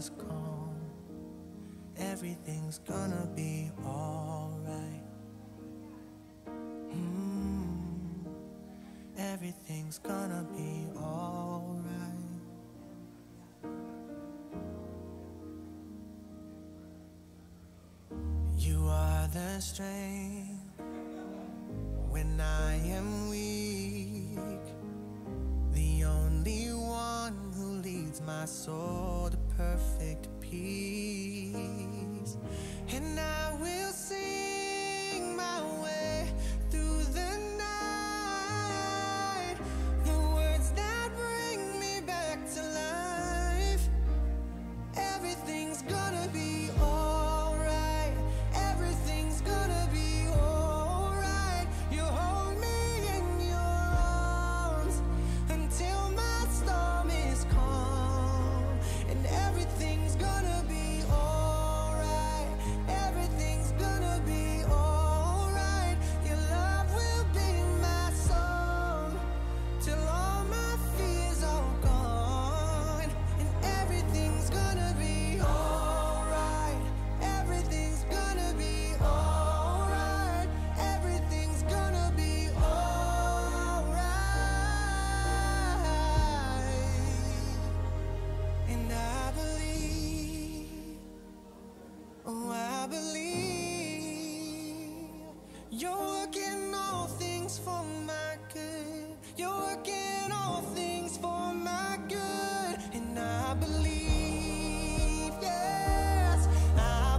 is calm, everything's gonna be alright. Everything's gonna be alright. You are the strength when I am weak, the only one who leads my soul to perfect peace. And I will sing my way through the night, the words that bring me back to life. Everything's gonna be alright. Everything's gonna be alright. You hold me in your arms until my storm is calm, and everything's gonna be alright. Everything's gonna be alright. Your love will be my song till all my fears are gone, and everything's gonna be alright. Everything's gonna be alright. Everything's gonna be alright. And I believe, oh I believe, you're working all things for my good. You're working all things for my good. And I believe, yes, I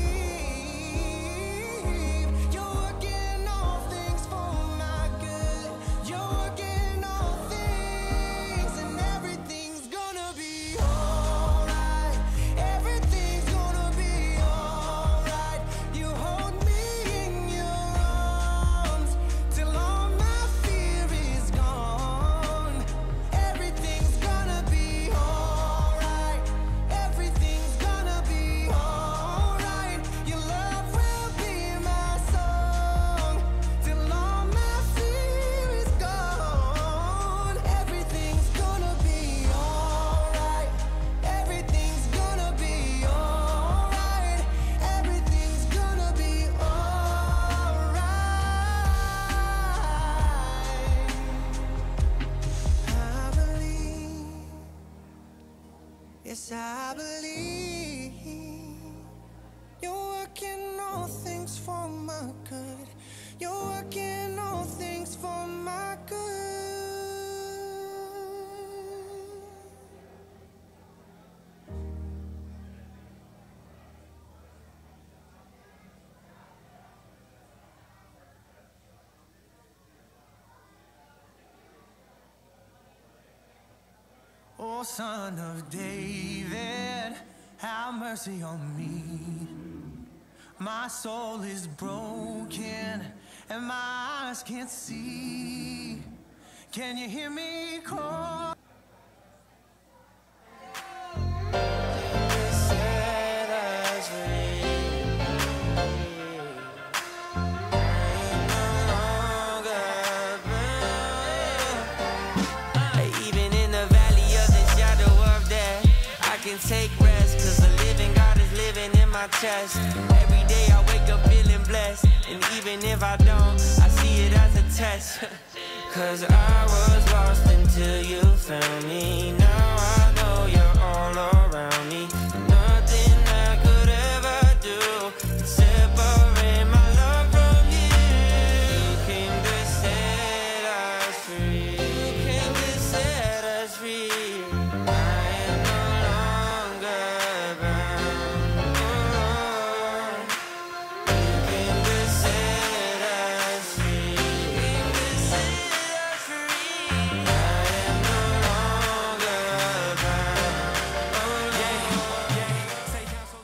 believe you're working all things for my good. You're working all things, and everything's gonna be alright. Everything's gonna be alright. You hold me in your arms till all my fear is gone. Everything's gonna be alright. Everything's gonna be alright. Your love will be my song till all my fear is gone. Everything's gonna be alright. Everything's gonna be alright. Everything's gonna be alright. I believe, yes I believe, you're working all things for my good. You're working all things for my good. Oh, Son of David, have mercy on me. My soul is broken and my eyes can't see. Can you hear me call? Set us free. Even in the valley of the shadow of death, I can take rest, cause the living God is living in my chest. Every day I wake up feeling blessed, and even if I don't, I see it as a test. Cause I was lost until you found me. Now I know you're all around me. Nothing I could ever do can separate my love from you. You came to set us free. You came to set us free. I am no longer bound. Oh, you came to set us free. You came to set us free. I am no longer bound. Oh, yeah, yeah. Say down so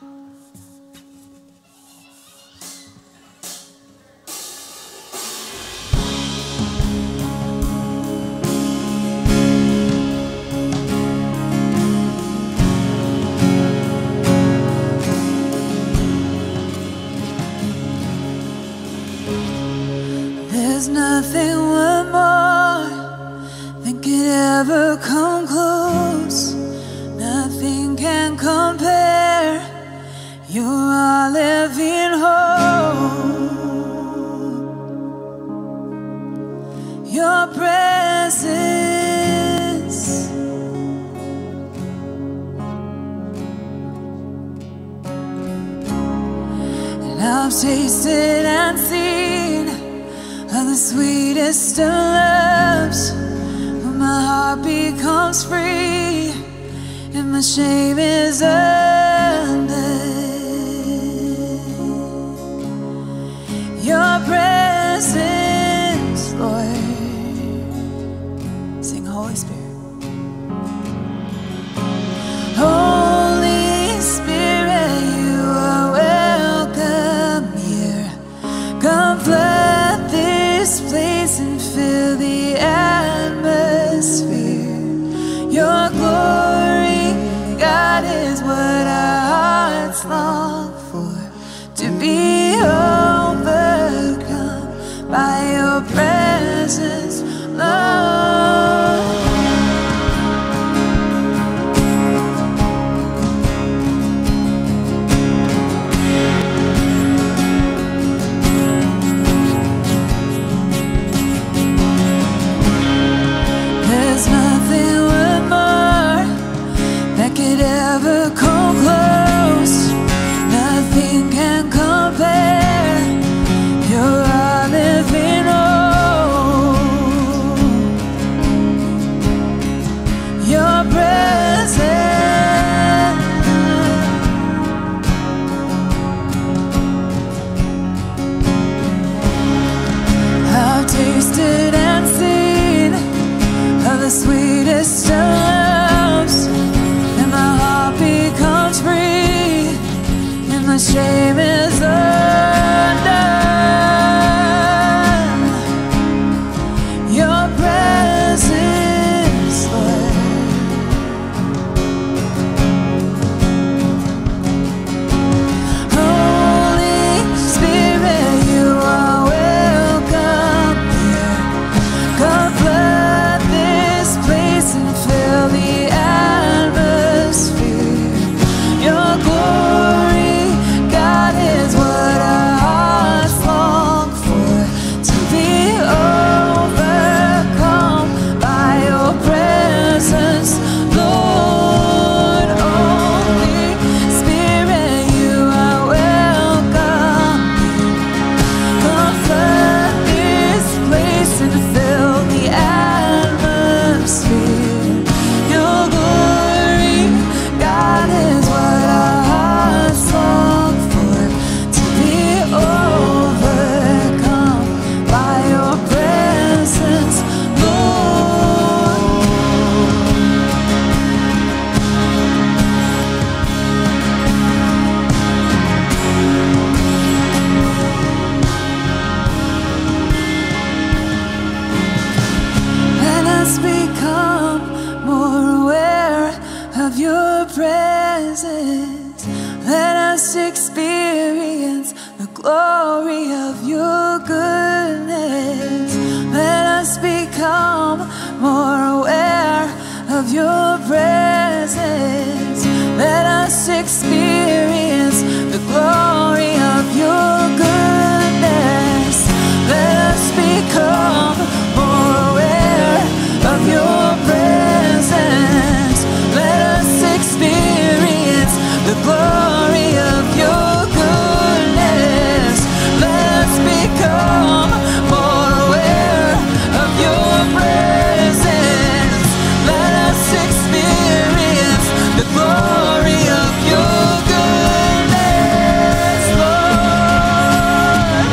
There's nothing worth more that could ever come close. Nothing can can compare. You're our living hope. Your presence, and I've tasted and seen of the sweetest of loves, when my heart becomes free and my shame is undone. Your presence, Lord. Sing Holy Spirit. Holy Spirit, you are welcome here. Come flood this place and fill the atmosphere. Your glory, God, is what our hearts long for, to be overcome by your presence, Lord. There's nothing worth more that could ever come close. Nothing can compare. You're our living hope. Your presence, I've tasted and seen of the sweetest of loves, and my heart becomes free, and my shame is undone. Your presence, Lord. Holy Spirit, you are welcome here. Come flood this place and fill the atmosphere. Your glory, God, is what our hearts long for, to be overcome by your presence, Lord. Holy Spirit, you are welcome. Come flood this place and fill the atmosphere. Your glory, God, is what our hearts long for, to be overcome by your presence, Lord. Let us become more aware of your presence. Let us experience the glory of your goodness. Let us become more aware of your presence. Let us experience the glory of your goodness. Let us become more aware of your presence. Let us experience the glory of your goodness. Let us become more aware of your presence. Let us experience the glory of your goodness, Lord.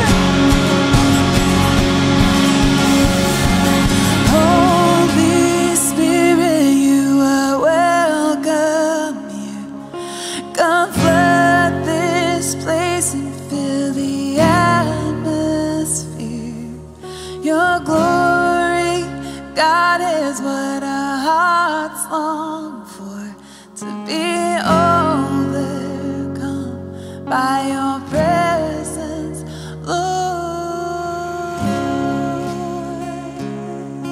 Holy Spirit, you are welcome here. Come flood this place and fill the atmosphere. Your glory, God, is what our hearts long for, to be overcome by your presence,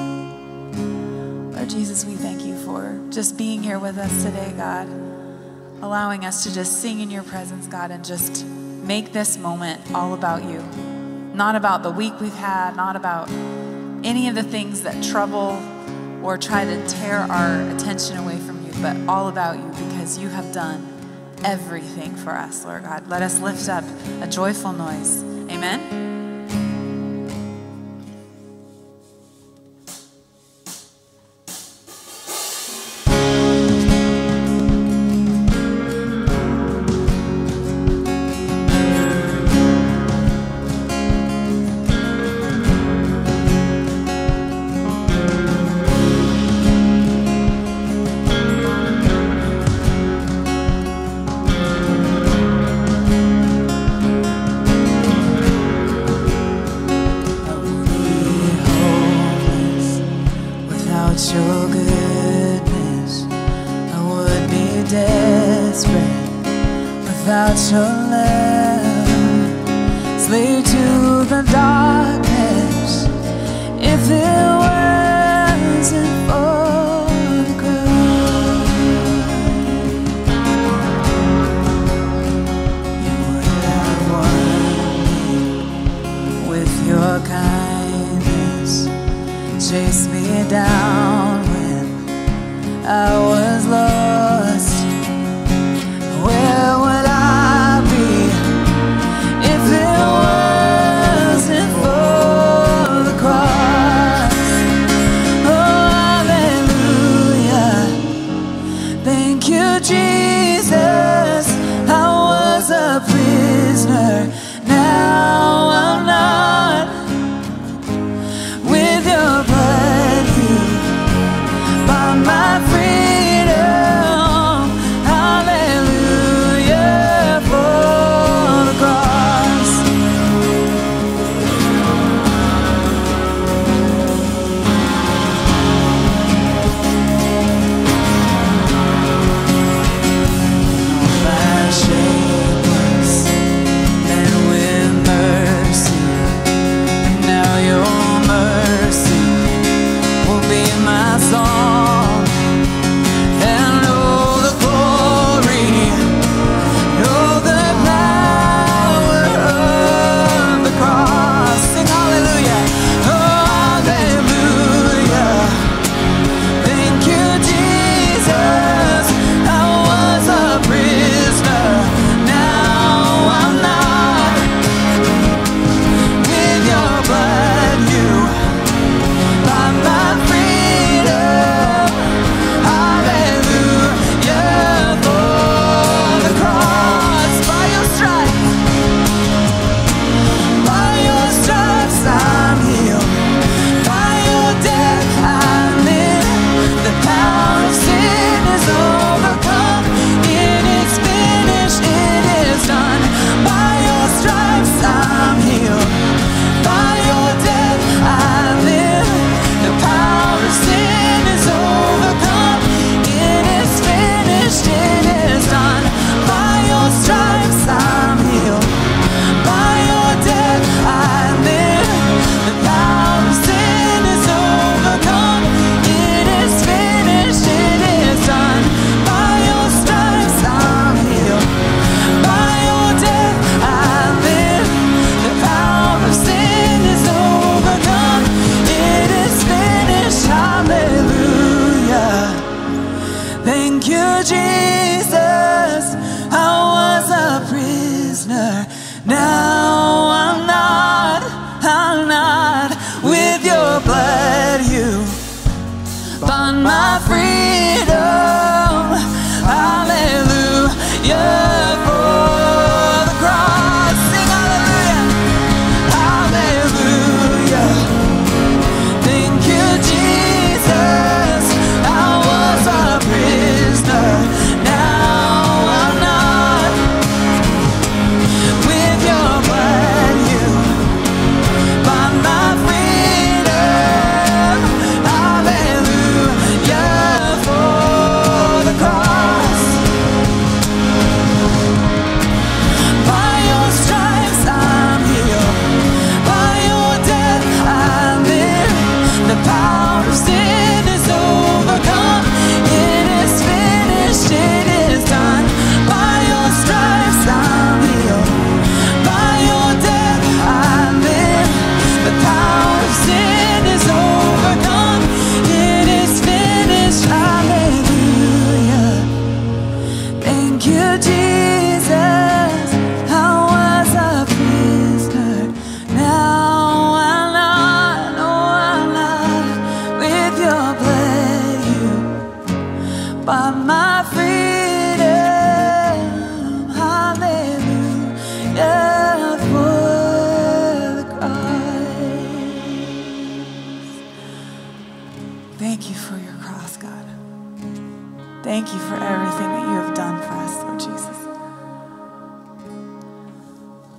Lord. Lord Jesus, we thank you for just being here with us today, God. allowing us to just sing in your presence, God, and just make this moment all about you. Not about the week we've had, not about any of the things that trouble or try to tear our attention away from you, but all about you, because you have done everything for us, Lord God. Let us lift up a joyful noise. Amen. Shapeless and with mercy.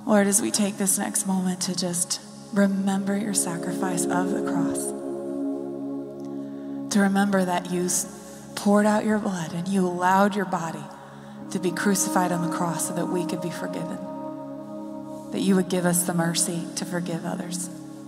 Lord, as we take this next moment to just remember your sacrifice of the cross, to remember that you poured out your blood and you allowed your body to be crucified on the cross so that we could be forgiven, that you would give us the mercy to forgive others.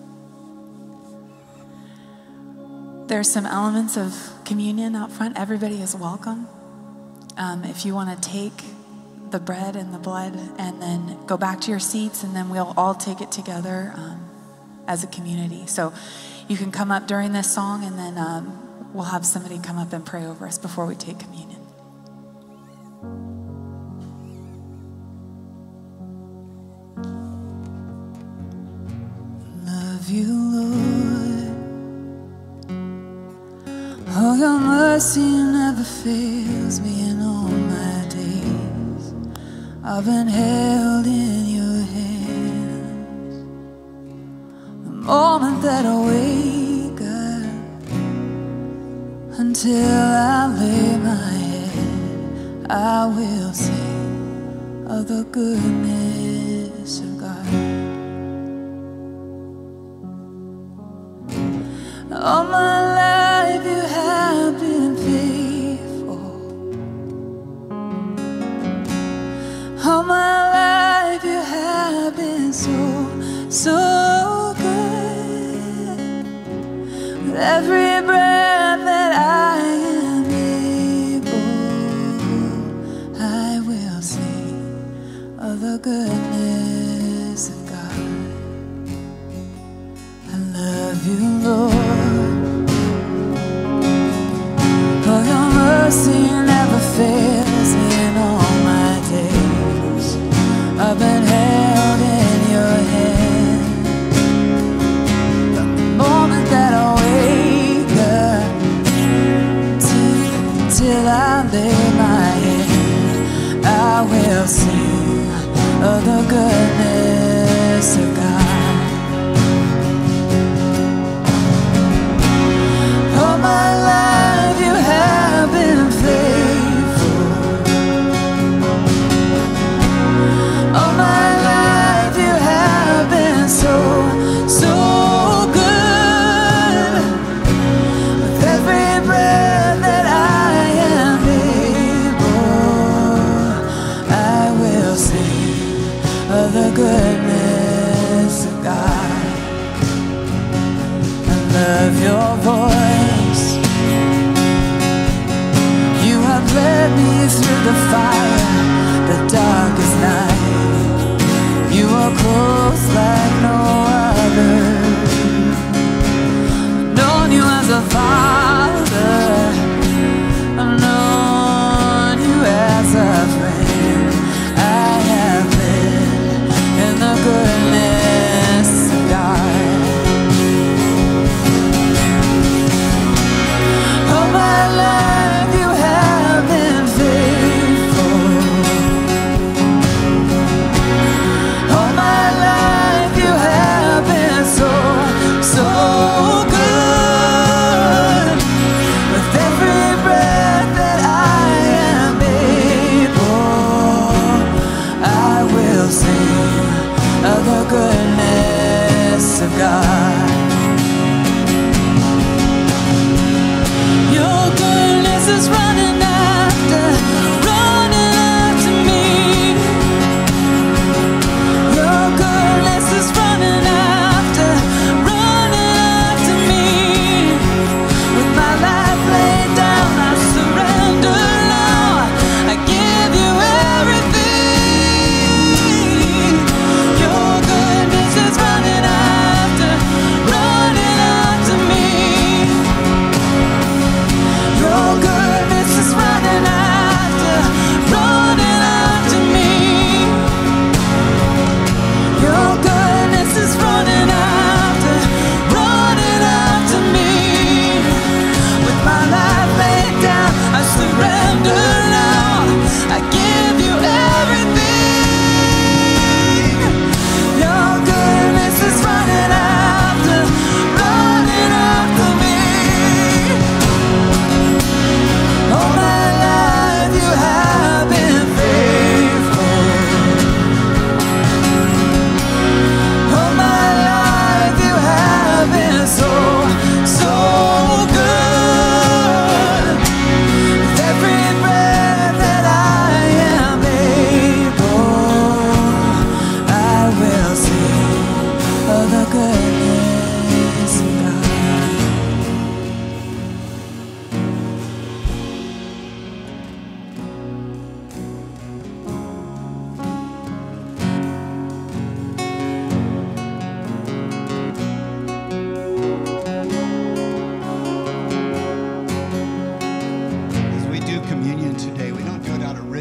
There's some elements of communion out front. Everybody is welcome. If you want to take the bread and the blood and then go back to your seats, and then we'll all take it together as a community. So you can come up during this song, and then we'll have somebody come up and pray over us before we take communion. Love you, Lord. Oh, your mercy never fails me in all my days. I've been held in your hands. The moment that I wake up until I lay my head, I will sing of the goodness of God. All my life you have been faithful. All my life you have been so, so good. With every breath that I am able, I will sing of the goodness of God. I love you, Lord. For your mercy never fails me in all my days. I've been held in your hand. From the moment that I wake up till I lay my head, I will sing of the goodness of God. All my life you have been faithful. All my life you have been so, so good. With every breath that I am able, I will sing of the goodness of God. I love your voice. You have led me through the fire, the darkest night. You are close like no other. I've known you as a father. I've known you as a friend. I have lived in the goodness of God. All my life you have been faithful.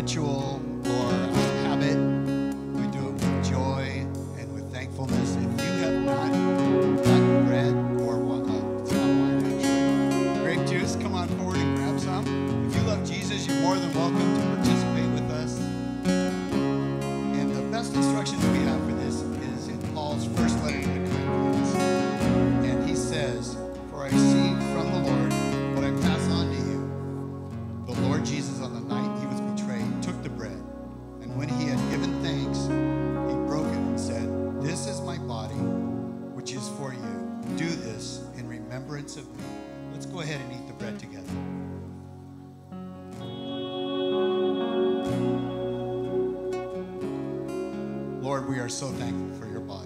ritual or a habit. We do it with joy and with thankfulness. If you have not gotten bread or it's not wine actually, grape juice, come on forward and grab some. If you love Jesus, you're more than welcome to participate with us. And the best instructions we have for this is in Paul's first letter to the Corinthians. And he says, "For I see from the Lord what I pass on to you. The Lord Jesus, on the night he was betrayed, took the bread, and when he had given thanks, he broke it and said, 'This is my body, which is for you. Do this in remembrance of me.'" Let's go ahead and eat the bread together. Lord, we are so thankful for your body.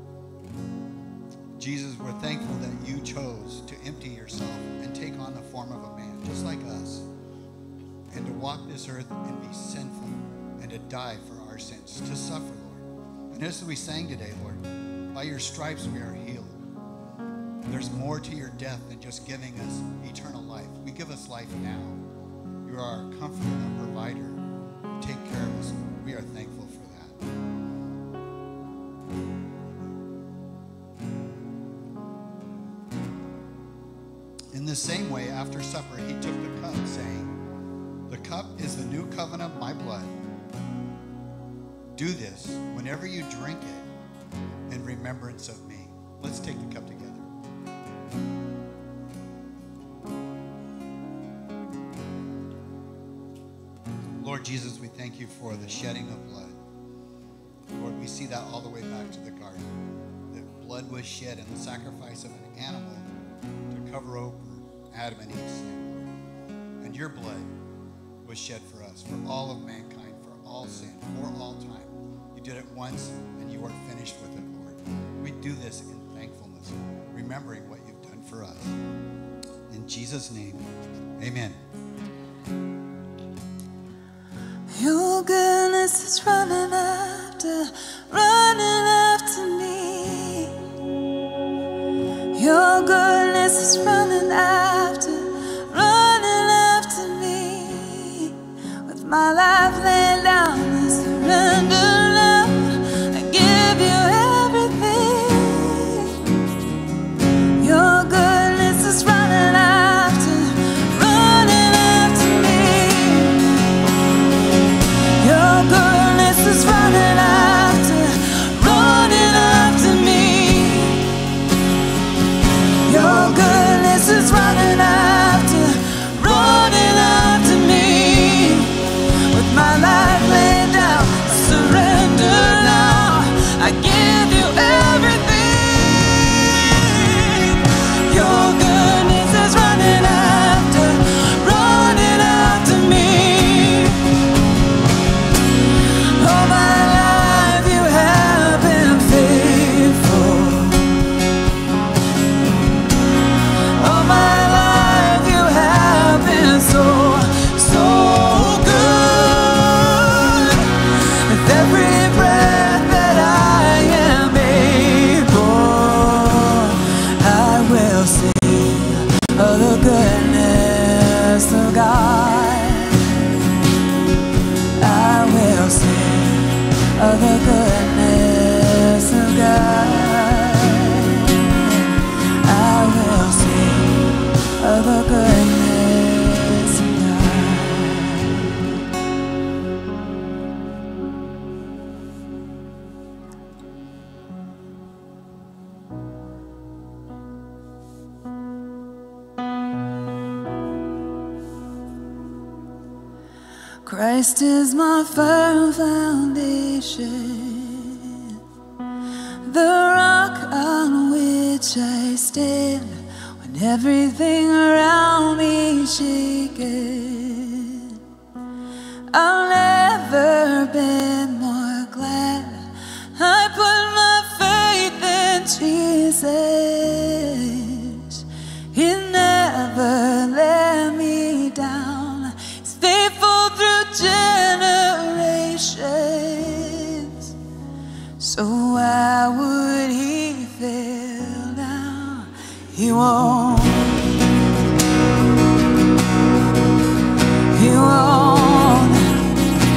Jesus, we're thankful that you chose to empty yourself and take on the form of a man, just like us, and to walk this earth and be sinful and to die for our sins, to suffer, Lord. And as we sang today, Lord, by your stripes we are healed. There's more to your death than just giving us eternal life. We give us life now. You are our comforter and provider. You take care of us. We are thankful for that. In the same way, after supper, he took the cup, saying, "The cup is the new covenant of my blood. Do this whenever you drink it in remembrance of me." Let's take the cup together. Lord Jesus, we thank you for the shedding of blood. Lord, we see that all the way back to the garden. That blood was shed in the sacrifice of an animal to cover over Adam and Eve's sin. And your blood was shed for us, for all of mankind, for all sin, for all time. You did it once and you are finished with it, Lord. We do this in thankfulness, remembering what you've done for us. In Jesus' name, amen. Your goodness is running after me. Your goodness is running after me. With my life laid down, I surrender now. I give you everything. Your goodness is running after me. Your goodness is running after me. Your goodness is running after me. With my life laid down, surrender now. I give you everything. Your goodness is running after me. All my life you have been faithful. All my life you have been so good. With every breath that I am able, I will sing of the goodness of God. I will sing of the goodness of God. I will sing of the goodness of Christ is my firm foundation, the rock on which I stand when everything around me is shaken. I've never been more glad I put my faith in Jesus. He never let me down. He's faithful through generations. So why would he fail now? He won't. He won't.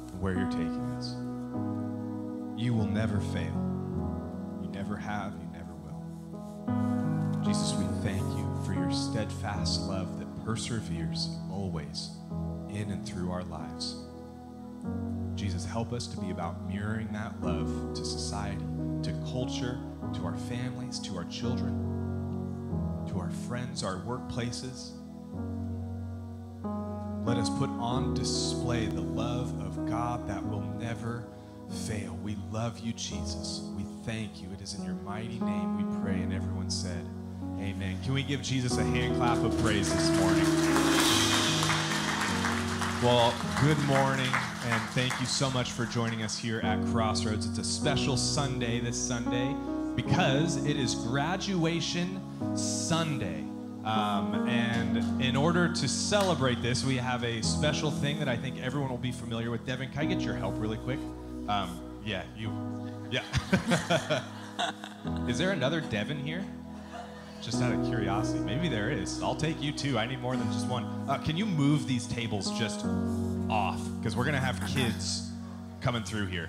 where you're taking us. You will never fail. You never have, you never will. Jesus, we thank you for your steadfast love that perseveres always in and through our lives. Jesus, help us to be about mirroring that love to society, to culture, to our families, to our children, to our friends, our workplaces. Let us put on display the love of God that will never fail. We love you, Jesus. We thank you. It is in your mighty name we pray, and everyone said, amen. Can we give Jesus a hand clap of praise this morning? Well, good morning, and thank you so much for joining us here at Crossroads. It's a special Sunday this Sunday because it is graduation Sunday. And in order to celebrate this, we have a special thing that I think everyone will be familiar with. Devin, can I get your help really quick? Yeah. Is there another Devin here? Just out of curiosity. Maybe there is. I'll take you too. I need more than just one. Can you move these tables just off? Because we're going to have kids coming through here.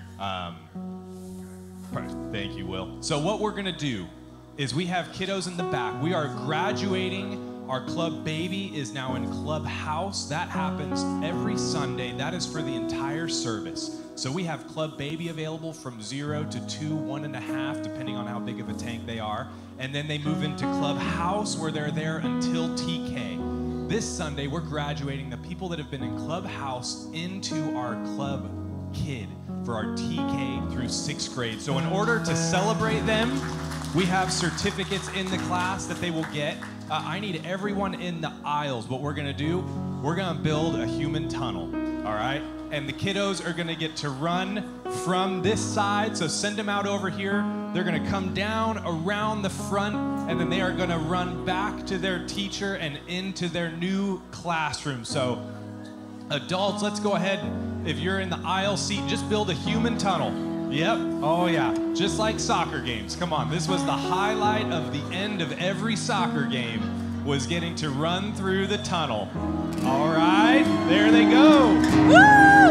Thank you, Will. So what we're going to do is we have kiddos in the back. We are graduating. Our club baby is now in Clubhouse. That happens every Sunday. That is for the entire service. So we have club baby available from 0 to 2, 1.5, depending on how big of a tank they are. And then they move into Clubhouse where they're there until TK. This Sunday, we're graduating the people that have been in Clubhouse into our club kid for our TK through 6th grade. So in order to celebrate them, we have certificates in the class that they will get. I need everyone in the aisles. What we're gonna do, we're gonna build a human tunnel, all right? And the kiddos are gonna get to run from this side, so send them out over here. They're gonna come down around the front, and then they are gonna run back to their teacher and into their new classroom. So adults, let's go ahead. If you're in the aisle seat, just build a human tunnel. Yep, oh yeah, just like soccer games. Come on, this was the highlight of the end of every soccer game, was getting to run through the tunnel. All right, there they go. Woo!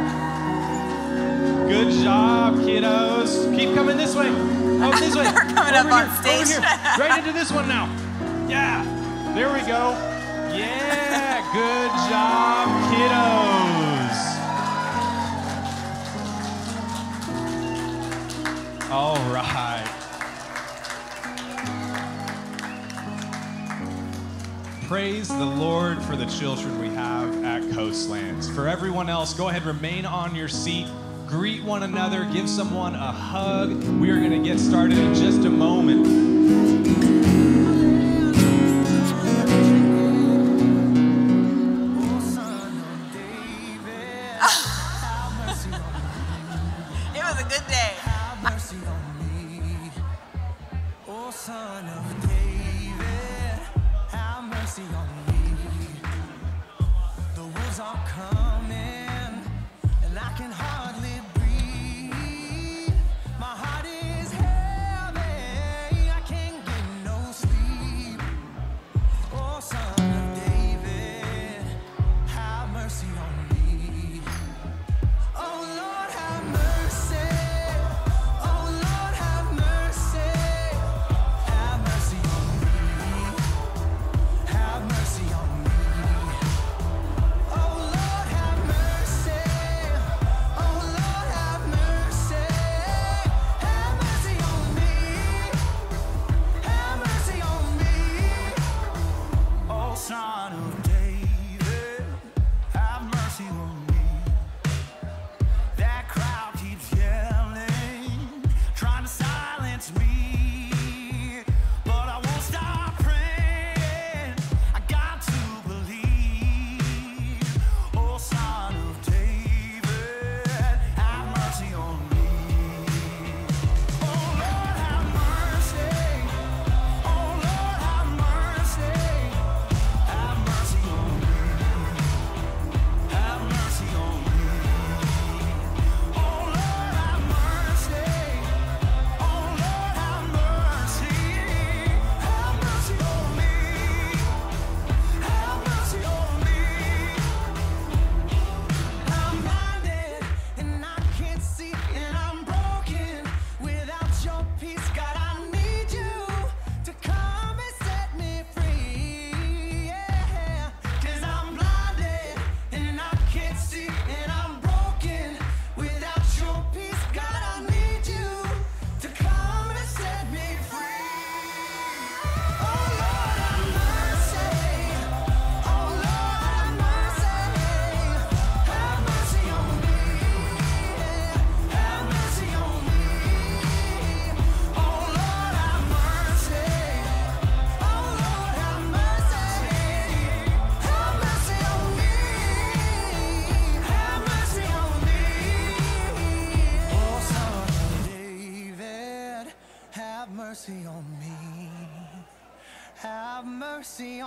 Good job, kiddos. Keep coming this way. Oh, this way. They're coming over up here, on stage. Over here. Right into this one now. Yeah, there we go. Yeah, good job, kiddos. All right. Praise the Lord for the children we have at Coastlands. For everyone else, go ahead, remain on your seat. Greet one another, give someone a hug. We are going to get started in just a moment. It was a good day. Mercy on me, oh Son of David, have mercy on me. The wolves are coming, and I can hardly breathe. My heart is heavy, I can't get no sleep. Oh Son of David, have mercy on me. Oh Lord, have mercy. Have mercy on me. Oh Lord, have mercy.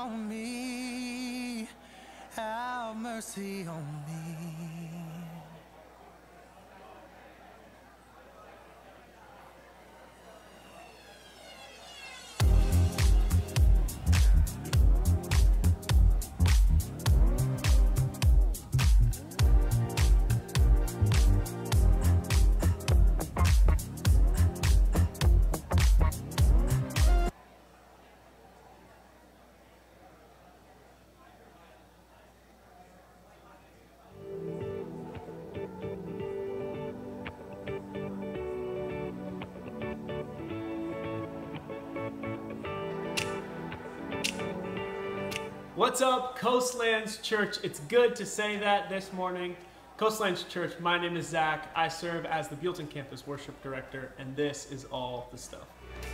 on me. Have mercy on me. What's up, Coastlands Church? It's good to say that this morning. Coastlands Church, my name is Zach. I serve as the Lompoc Campus Worship Director, and this is all the stuff.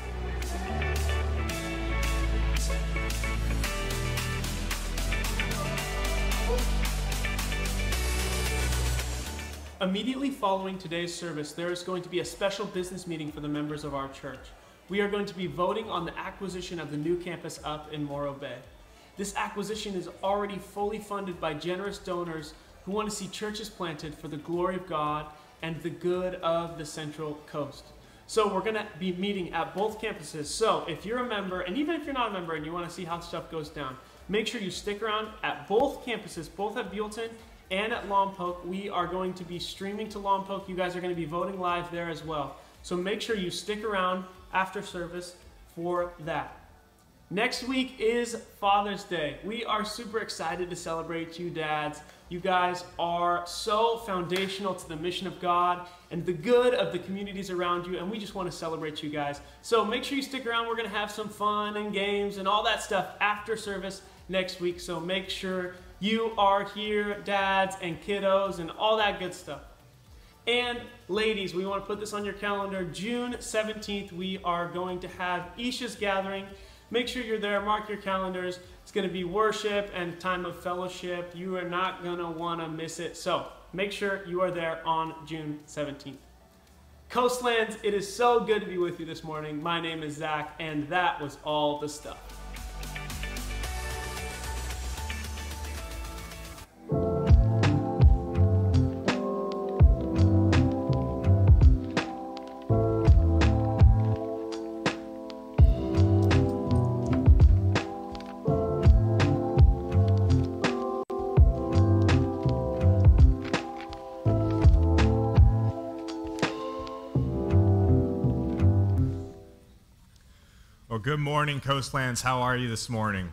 Immediately following today's service, there is going to be a special business meeting for the members of our church. We are going to be voting on the acquisition of the new campus up in Morro Bay. This acquisition is already fully funded by generous donors who want to see churches planted for the glory of God and the good of the Central Coast. So we're going to be meeting at both campuses. So if you're a member, and even if you're not a member and you want to see how stuff goes down, make sure you stick around at both campuses, both at Buellton and at Lompoc. We are going to be streaming to Lompoc. You guys are going to be voting live there as well. So make sure you stick around after service for that. Next week is Father's Day. We are super excited to celebrate you dads. You guys are so foundational to the mission of God and the good of the communities around you, and we just want to celebrate you guys. So make sure you stick around. We're going to have some fun and games and all that stuff after service next week. So make sure you are here, dads and kiddos and all that good stuff. And ladies, we want to put this on your calendar. June 17th, we are going to have Isha's Gathering. Make sure you're there, mark your calendars. It's going to be worship and time of fellowship. You are not going to want to miss it. So make sure you are there on June 17th. Coastlands, it is so good to be with you this morning. My name is Zach, and that was all the stuff. Good morning, Coastlands. How are you this morning?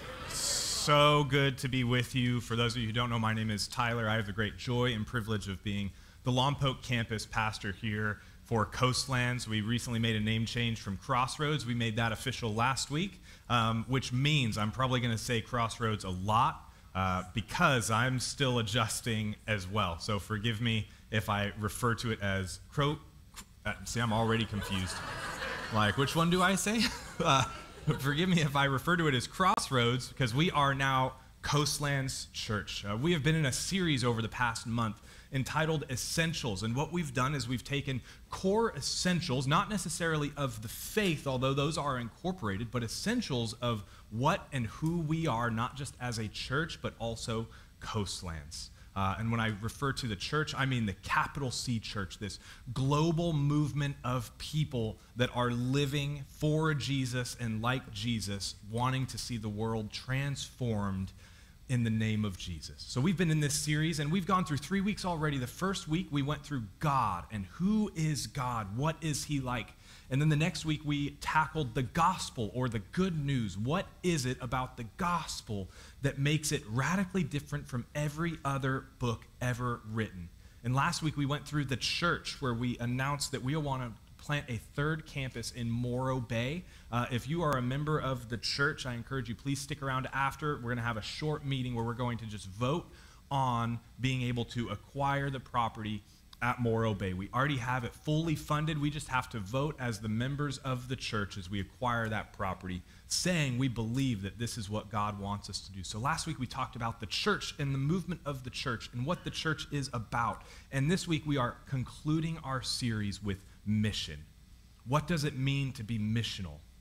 So good to be with you. For those of you who don't know, my name is Tyler. I have the great joy and privilege of being the Lompoc Campus pastor here for Coastlands. We recently made a name change from Crossroads. We made that official last week, which means I'm probably going to say Crossroads a lot because I'm still adjusting as well. So forgive me if I refer to it as see, I'm already confused. Like, which one do I say? Forgive me if I refer to it as Crossroads, because we are now Coastlands Church. We have been in a series over the past month entitled Essentials, and what we've done is we've taken core essentials, not necessarily of the faith, although those are incorporated, but essentials of what and who we are, not just as a church, but also Coastlands. And when I refer to the church, I mean the capital C church, this global movement of people that are living for Jesus and like Jesus, wanting to see the world transformed in the name of Jesus. So we've been in this series, and we've gone through 3 weeks already. The first week, we went through God, and who is God? What is he like? And then the next week, we tackled the gospel, or the good news. What is it about the gospel that makes it radically different from every other book ever written? And last week, we went through the church, where we announced that we want to plant a third campus in Morro Bay. If you are a member of the church, I encourage you, please stick around after. We're going to have a short meeting where we're going to just vote on being able to acquire the property at Morro Bay. We already have it fully funded. We just have to vote as the members of the church as we acquire that property, saying we believe that this is what God wants us to do. So last week we talked about the church and the movement of the church and what the church is about. And this week we are concluding our series with mission. What does it mean to be missional?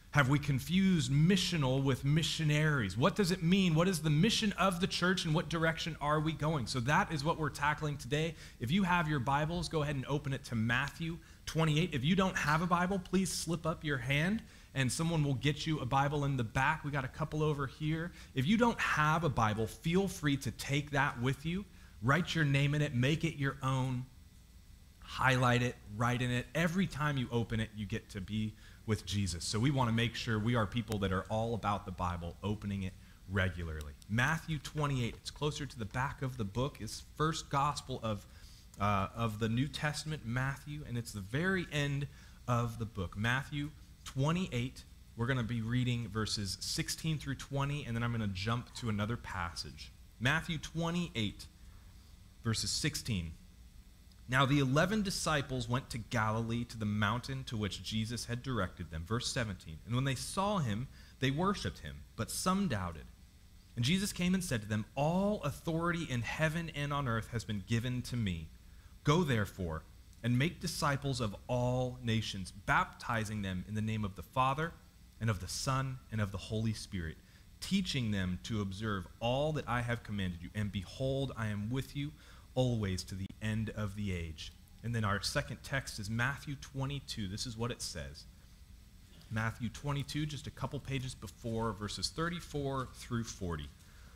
Have we confused missional with missionaries? What does it mean? What is the mission of the church, and what direction are we going? So that is what we're tackling today. If you have your Bibles, go ahead and open it to Matthew 28. If you don't have a Bible, please slip up your hand, and someone will get you a Bible in the back. We got a couple over here. If you don't have a Bible, feel free to take that with you. Write your name in it. Make it your own. Highlight it. Write in it. Every time you open it, you get to be with Jesus. So we want to make sure we are people that are all about the Bible, opening it regularly. Matthew 28, it's closer to the back of the book. It's first gospel of the New Testament, Matthew, and it's the very end of the book. Matthew 28, we're going to be reading verses 16 through 20, and then I'm going to jump to another passage. Matthew 28, verses 16. Now the 11 disciples went to Galilee, to the mountain to which Jesus had directed them. Verse 17. And when they saw him, they worshipped him, but some doubted. And Jesus came and said to them, all authority in heaven and on earth has been given to me. Go therefore and make disciples of all nations, baptizing them in the name of the Father and of the Son and of the Holy Spirit, teaching them to observe all that I have commanded you. And behold, I am with you always to the end of the age. And then our second text is Matthew 22. This is what it says. Matthew 22, just a couple pages before, verses 34 through 40.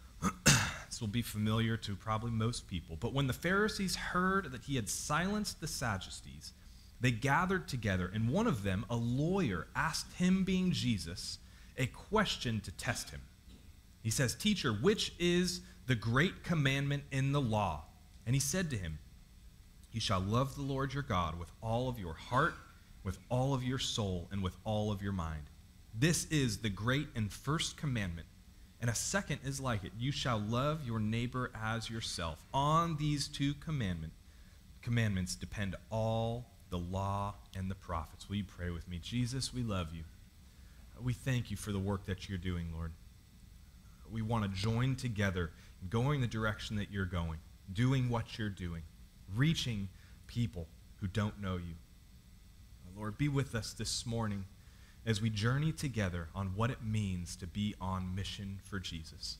This will be familiar to probably most people. But when the Pharisees heard that he had silenced the Sadducees, they gathered together, and one of them, a lawyer, asked him, being Jesus, a question to test him. He says, Teacher, which is the great commandment in the law? And he said to him, You shall love the Lord your God with all of your heart, with all of your soul, and with all of your mind. This is the great and first commandment. And a second is like it. You shall love your neighbor as yourself. On these two commandments depend all the law and the prophets. Will you pray with me? Jesus, we love you. We thank you for the work that you're doing, Lord. We want to join together, going the direction that you're going, doing what you're doing, reaching people who don't know you. Lord, be with us this morning as we journey together on what it means to be on mission for Jesus.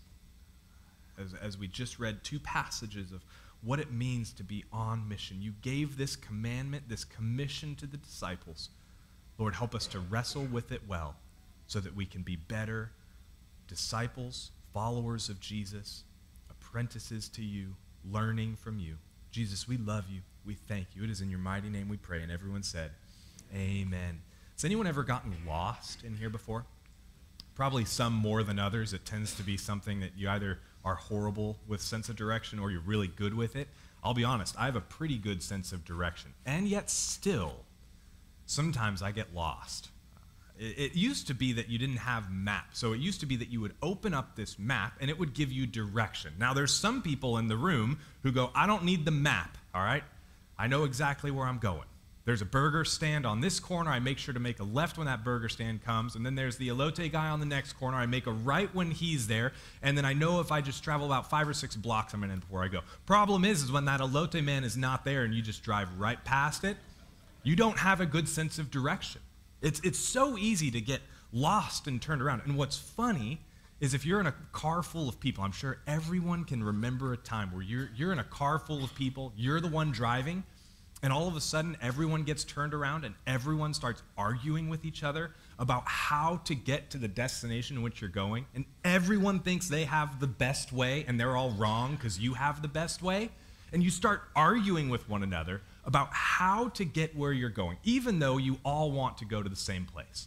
As we just read two passages of what it means to be on mission. You gave this commandment, this commission to the disciples. Lord, help us to wrestle with it well so that we can be better disciples, followers of Jesus, apprentices to you, learning from you. Jesus, we love you. We thank you. It is in your mighty name we pray. And everyone said, amen. Has anyone ever gotten lost in here before? Probably some more than others. It tends to be something that you either are horrible with sense of direction or you're really good with it. I'll be honest, I have a pretty good sense of direction. And yet still, sometimes I get lost. It used to be that you didn't have maps. So it used to be that you would open up this map and it would give you direction. Now there's some people in the room who go, I don't need the map, all right? I know exactly where I'm going. There's a burger stand on this corner. I make sure to make a left when that burger stand comes. And then there's the elote guy on the next corner. I make a right when he's there. And then I know if I just travel about 5 or 6 blocks, I'm going to end before I go. Problem is when that elote man is not there and you just drive right past it, you don't have a good sense of direction. It's so easy to get lost and turned around. And what's funny is if you're in a car full of people, I'm sure everyone can remember a time where you're in a car full of people, you're the one driving, and all of a sudden everyone gets turned around and everyone starts arguing with each other about how to get to the destination in which you're going. And everyone thinks they have the best way and they're all wrong because you have the best way. And you start arguing with one another about how to get where you're going, even though you all want to go to the same place.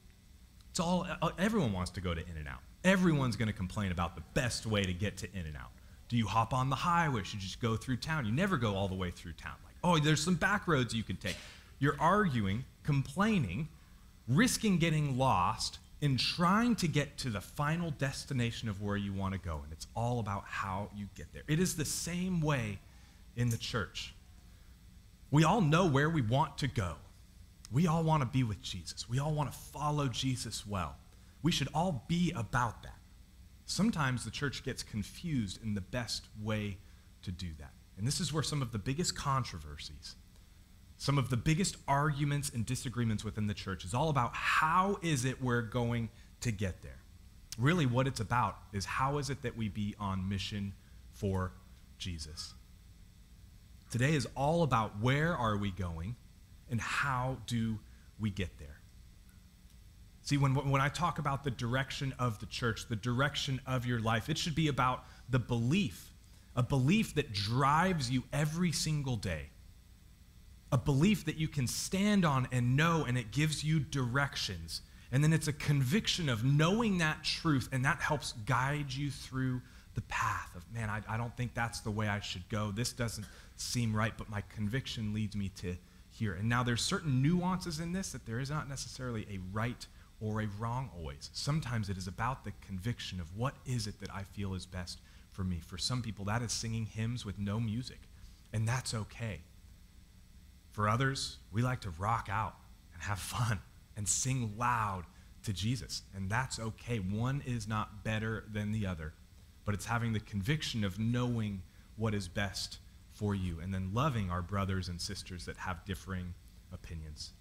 Everyone wants to go to In-N-Out. Everyone's going to complain about the best way to get to In-N-Out. Do you hop on the highway? Should you just go through town? You never go all the way through town. Like, oh, there's some back roads you can take. You're arguing, complaining, risking getting lost in trying to get to the final destination of where you want to go. And it's all about how you get there. It is the same way in the church. We all know where we want to go. We all want to be with Jesus. We all want to follow Jesus well. We should all be about that. Sometimes the church gets confused in the best way to do that. And this is where some of the biggest controversies some of the biggest arguments and disagreements within the church is all about how is it we're going to get there. Really what it's about is how is it that we be on mission for Jesus. Today is all about where are we going and how do we get there. See, when I talk about the direction of the church, the direction of your life, it should be about the belief, a belief that drives you every single day. A belief that you can stand on and know, and it gives you directions. And then it's a conviction of knowing that truth, and that helps guide you through the path of, man, I don't think that's the way I should go. This doesn't seem right, but my conviction leads me to here. And now there's certain nuances in this that there is not necessarily a right or a wrong always. Sometimes it is about the conviction of what is it that I feel is best for me. For some people, that is singing hymns with no music, and that's okay. For others, we like to rock out and have fun and sing loud to Jesus, and that's okay. One is not better than the other, but it's having the conviction of knowing what is best for you and then loving our brothers and sisters that have differing opinions.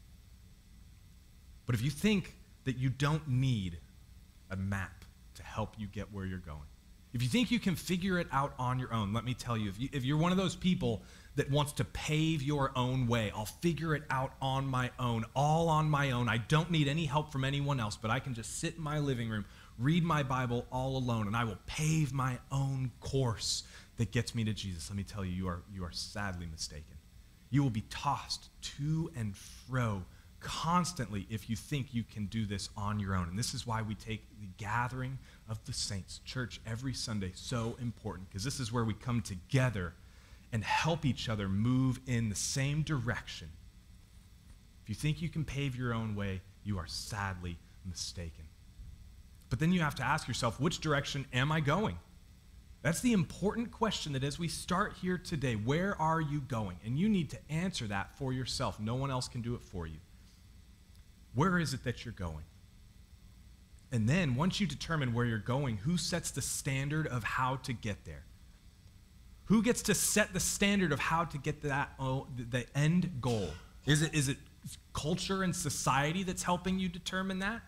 But if you think that you don't need a map to help you get where you're going, if you think you can figure it out on your own, let me tell you, if you're one of those people that wants to pave your own way, I'll figure it out on my own, all on my own. I don't need any help from anyone else, but I can just sit in my living room, read my Bible all alone, and I will pave my own course that gets me to Jesus. Let me tell you, you are sadly mistaken. You will be tossed to and fro constantly if you think you can do this on your own. And this is why we take the gathering of the saints, church, every Sunday, so important, because this is where we come together and help each other move in the same direction. If you think you can pave your own way, you are sadly mistaken. But then you have to ask yourself, which direction am I going? That's the important question that as we start here today, where are you going? And you need to answer that for yourself. No one else can do it for you. Where is it that you're going? And then once you determine where you're going, who sets the standard of how to get there? Who gets to set the standard of how to get to that, the end goal? Is it culture and society that's helping you determine that?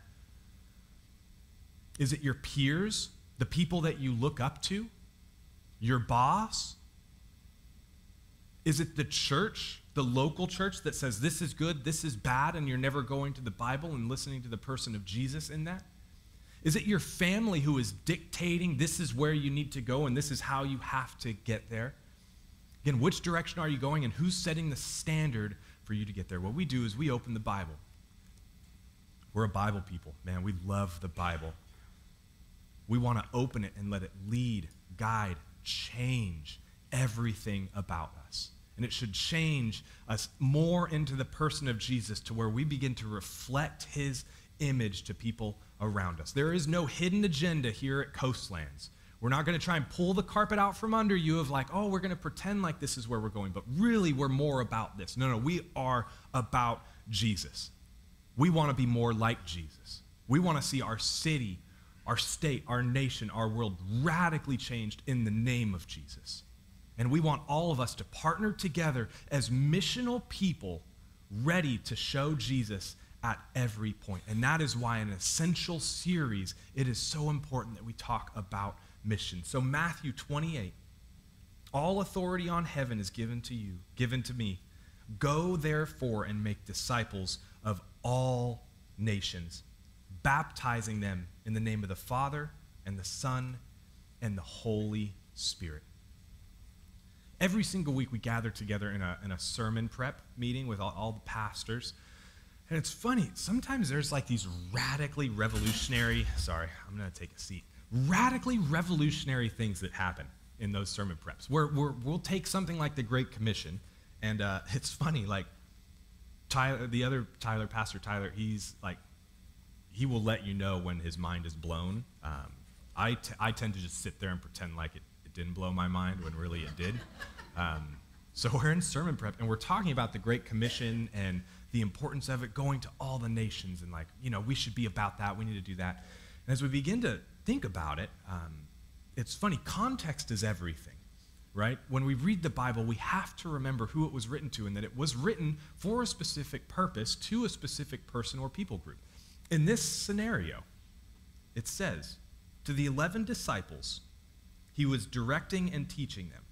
Is it your peers, the people that you look up to? Your boss? Is it the church, the local church that says this is good, this is bad, and you're never going to the Bible and listening to the person of Jesus in that? Is it your family who is dictating this is where you need to go and this is how you have to get there? Again, which direction are you going and who's setting the standard for you to get there? What we do is we open the Bible. We're a Bible people. Man, we love the Bible. We want to open it and let it lead, guide, change everything about us. And it should change us more into the person of Jesus to where we begin to reflect his image to people around us. There is no hidden agenda here at Coastlands. We're not going to try and pull the carpet out from under you of like, oh, we're going to pretend like this is where we're going, but really we're more about this. No, we are about Jesus. We want to be more like Jesus. We want to see our city, our state, our nation, our world radically changed in the name of Jesus. And we want all of us to partner together as missional people ready to show Jesus at every point. And that is why in an essential series, it is so important that we talk about mission. So Matthew 28, all authority on heaven is given to you, given to me. Go therefore and make disciples of all nations, baptizing them in the name of the Father and the Son and the Holy Spirit. Every single week we gather together in a sermon prep meeting with all the pastors. And it's funny, sometimes there's like these radically revolutionary things that happen in those sermon preps. We'll take something like the Great Commission, and it's funny, like Pastor Tyler, he's like, he will let you know when his mind is blown. I tend to just sit there and pretend like it didn't blow my mind when really it did. So we're in sermon prep, and we're talking about the Great Commission and the importance of it going to all the nations, and like, we should be about that. We need to do that. And as we begin to think about it, it's funny. Context is everything. right? When we read the Bible, we have to remember who it was written to and that it was written for a specific purpose to a specific person or people group. In this scenario, it says, to the 11 disciples, he was directing and teaching them.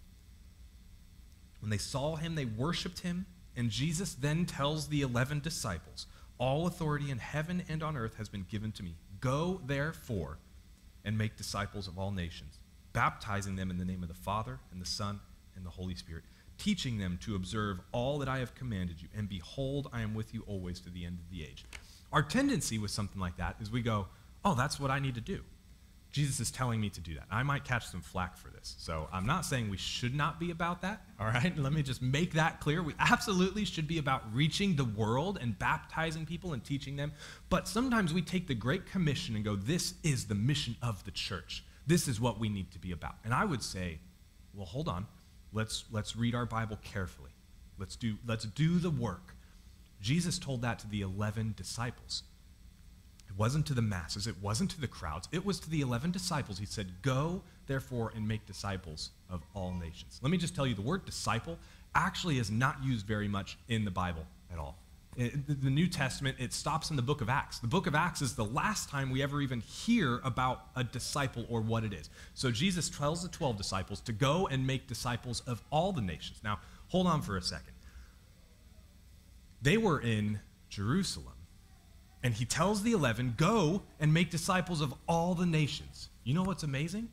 When they saw him, they worshiped him, and Jesus then tells the 11 disciples, all authority in heaven and on earth has been given to me. Go, therefore, and make disciples of all nations, baptizing them in the name of the Father and the Son and the Holy Spirit, teaching them to observe all that I have commanded you, and behold, I am with you always to the end of the age. Our tendency with something like that is we go, oh, that's what I need to do. Jesus is telling me to do that. I might catch some flack for this. So I'm not saying we should not be about that, all right? Let me just make that clear. We absolutely should be about reaching the world and baptizing people and teaching them. But sometimes we take the Great Commission and go, this is the mission of the church. This is what we need to be about. And I would say, well, hold on. Let's read our Bible carefully. Let's do the work. Jesus told that to the 11 disciples. It wasn't to the masses. It wasn't to the crowds. It was to the 11 disciples. He said, go, therefore, and make disciples of all nations. Let me just tell you, the word disciple actually is not used very much in the Bible at all. The New Testament, it stops in the book of Acts. The book of Acts is the last time we ever even hear about a disciple or what it is. So Jesus tells the 12 disciples to go and make disciples of all the nations. Now, hold on for a second. They were in Jerusalem. And he tells the 11, go and make disciples of all the nations. You know what's amazing?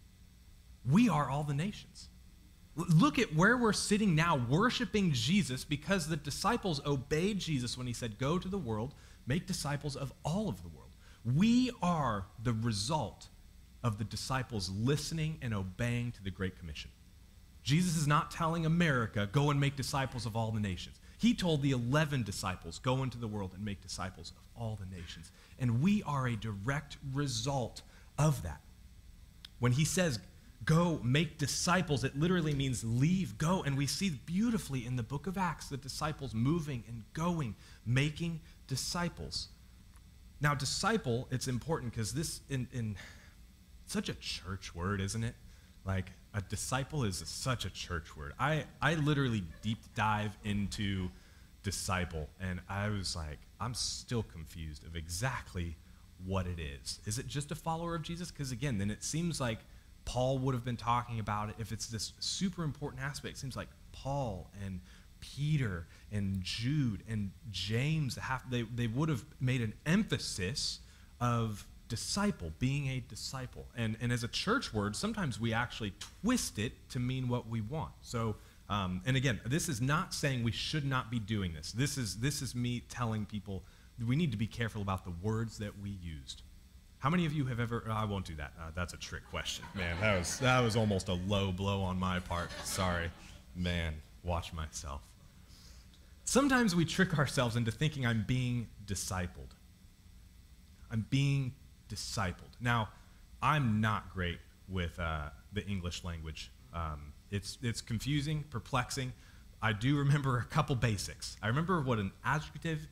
We are all the nations. Look at where we're sitting now, worshiping Jesus, because the disciples obeyed Jesus when he said, go to the world, make disciples of all of the world. We are the result of the disciples listening and obeying to the Great Commission. Jesus is not telling America, go and make disciples of all the nations. He told the 11 disciples, go into the world and make disciples of all the nations. And we are a direct result of that. When he says, go make disciples, it literally means leave, go. And we see beautifully in the book of Acts the disciples moving and going, making disciples. Now, disciple, it's important because this, in such a church word, isn't it? Like, a disciple is such a church word. I literally deep dive into disciple, and I was like, I'm still confused of exactly what it is. Is it just a follower of Jesus? Because again, then it seems like Paul would have been talking about it. If it's this super important aspect, it seems like Paul and Peter and Jude and James, they would have made an emphasis of disciple, being a disciple. And as a church word, sometimes we actually twist it to mean what we want. So, and again, this is not saying we should not be doing this. This is me telling people we need to be careful about the words that we used. How many of you have ever, I won't do that. That's a trick question. Man, that was almost a low blow on my part. Sorry. Man, watch myself. Sometimes we trick ourselves into thinking I'm being discipled. I'm being discipled. Now, I'm not great with the English language. It's confusing, perplexing. I do remember a couple basics. I remember what an adjective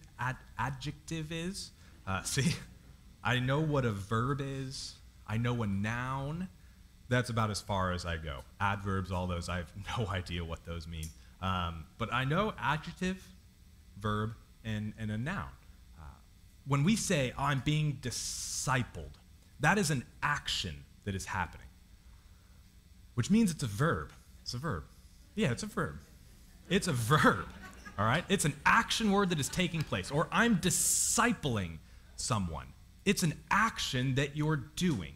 is. See, I know what a verb is. I know a noun. That's about as far as I go. Adverbs, all those, I have no idea what those mean. But I know adjective, verb, and a noun. When we say, I'm being discipled, that is an action that is happening, which means it's a verb. It's a verb. Yeah, it's a verb. It's a verb, all right? It's an action word that is taking place. Or I'm discipling someone. It's an action that you're doing.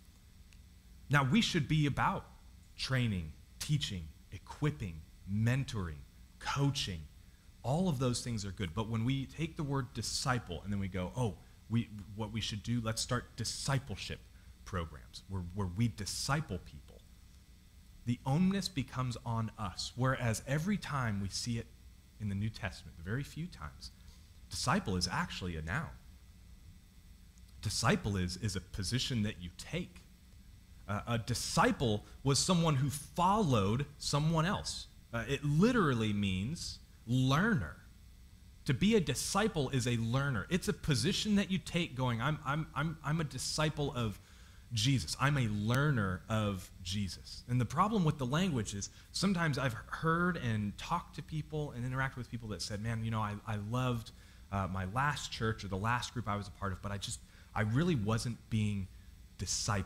Now, we should be about training, teaching, equipping, mentoring, coaching. All of those things are good. But when we take the word disciple and then we go, oh, what we should do, let's start discipleship programs where we disciple people. The onus becomes on us. Whereas every time we see it in the New Testament, the very few times, disciple is actually a noun. Disciple is a position that you take. A disciple was someone who followed someone else. It literally means learner. To be a disciple is a learner. It's a position that you take going, I'm a disciple of Jesus. I'm a learner of Jesus. And the problem with the language is sometimes I've heard and talked to people and interacted with people that said, man, I loved my last church or the last group I was a part of, but I really wasn't being discipled.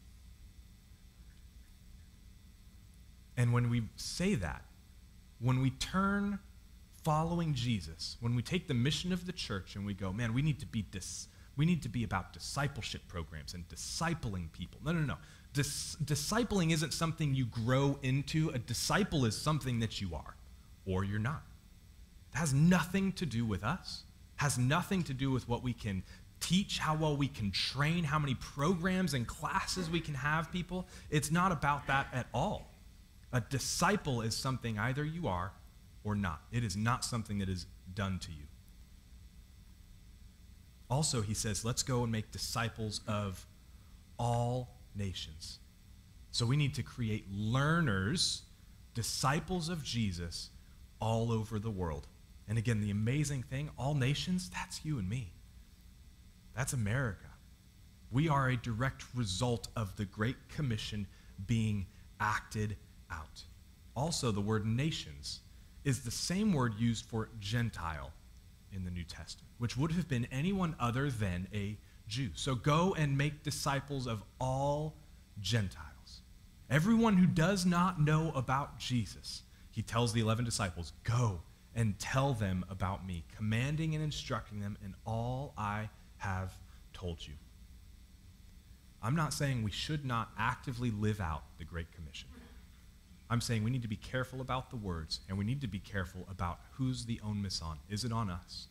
And when we say that, when we turn following Jesus, when we take the mission of the church and we go, man, we need to be about discipleship programs and discipling people. No. Discipling isn't something you grow into. A disciple is something that you are or you're not. It has nothing to do with us. It has nothing to do with what we can teach, how well we can train, how many programs and classes we can have people. It's not about that at all. A disciple is something either you are or not. It is not something that is done to you. Also, he says, let's go and make disciples of all nations. So we need to create learners, disciples of Jesus, all over the world. And again, the amazing thing, all nations, that's you and me. That's America. We are a direct result of the Great Commission being acted out. Also, the word nations is the same word used for Gentile in the New Testament, which would have been anyone other than a Jew. So go and make disciples of all Gentiles. Everyone who does not know about Jesus, he tells the 11 disciples, go and tell them about me, commanding and instructing them in all I have told you. I'm not saying we should not actively live out the Great Commission. I'm saying we need to be careful about the words, and we need to be careful about who's the onus on. Is it on us?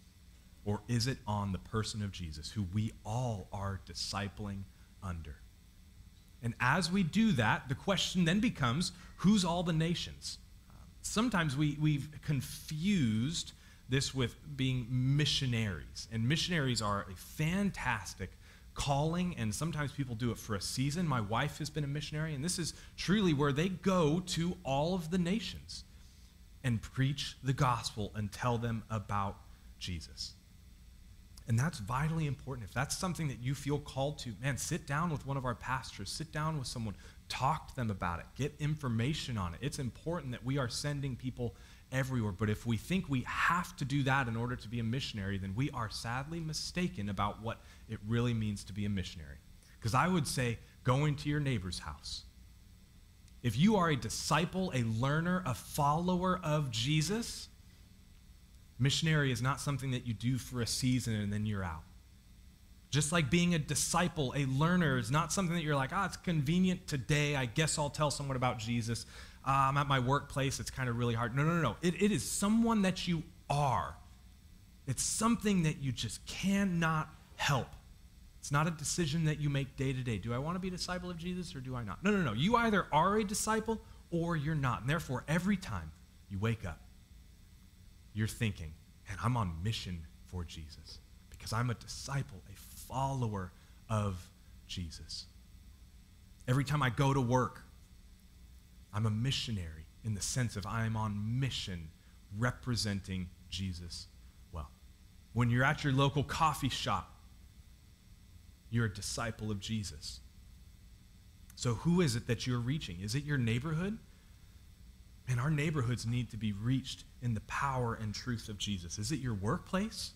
Or is it on the person of Jesus, who we all are discipling under? And as we do that, the question then becomes, who's all the nations? Sometimes we've confused this with being missionaries. And missionaries are a fantastic calling, and sometimes people do it for a season. My wife has been a missionary, and this is truly where they go to all of the nations and preach the gospel and tell them about Jesus. And that's vitally important. If that's something that you feel called to, man, sit down with one of our pastors, sit down with someone, talk to them about it, get information on it. It's important that we are sending people everywhere. But if we think we have to do that in order to be a missionary, then we are sadly mistaken about what it really means to be a missionary. Because I would say, go into your neighbor's house. If you are a disciple, a learner, a follower of Jesus, missionary is not something that you do for a season and then you're out. Just like being a disciple, a learner is not something that you're like, it's convenient today, I guess I'll tell someone about Jesus. I'm at my workplace, it's kind of really hard. No. It is someone that you are. It's something that you just cannot help. It's not a decision that you make day to day. Do I want to be a disciple of Jesus or do I not? No. You either are a disciple or you're not. And therefore, every time you wake up, you're thinking, man, I'm on mission for Jesus because I'm a disciple, a follower of Jesus. Every time I go to work, I'm a missionary in the sense of I am on mission representing Jesus well. When you're at your local coffee shop, you're a disciple of Jesus. So who is it that you're reaching? Is it your neighborhood? And our neighborhoods need to be reached in the power and truth of Jesus. Is it your workplace?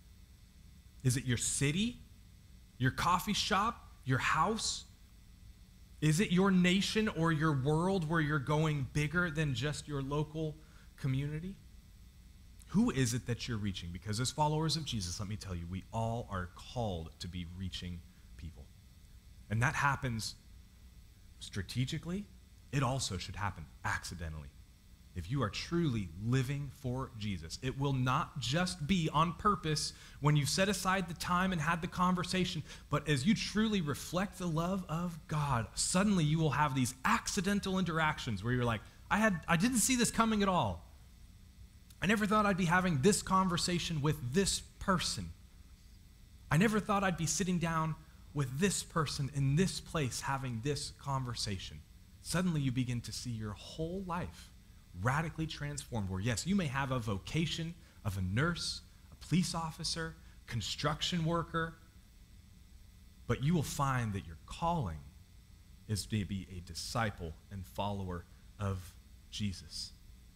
Is it your city? Your coffee shop? Your house? Is it your nation or your world where you're going bigger than just your local community? Who is it that you're reaching? Because as followers of Jesus, let me tell you, we all are called to be reaching people. And that happens strategically. It also should happen accidentally. If you are truly living for Jesus, it will not just be on purpose when you've set aside the time and had the conversation, but as you truly reflect the love of God, suddenly you will have these accidental interactions where you're like, I didn't see this coming at all. I never thought I'd be having this conversation with this person. I never thought I'd be sitting down with this person in this place having this conversation. Suddenly you begin to see your whole life radically transformed, where yes, you may have a vocation of a nurse, a police officer, construction worker, But you will find that your calling is to be a disciple and follower of Jesus.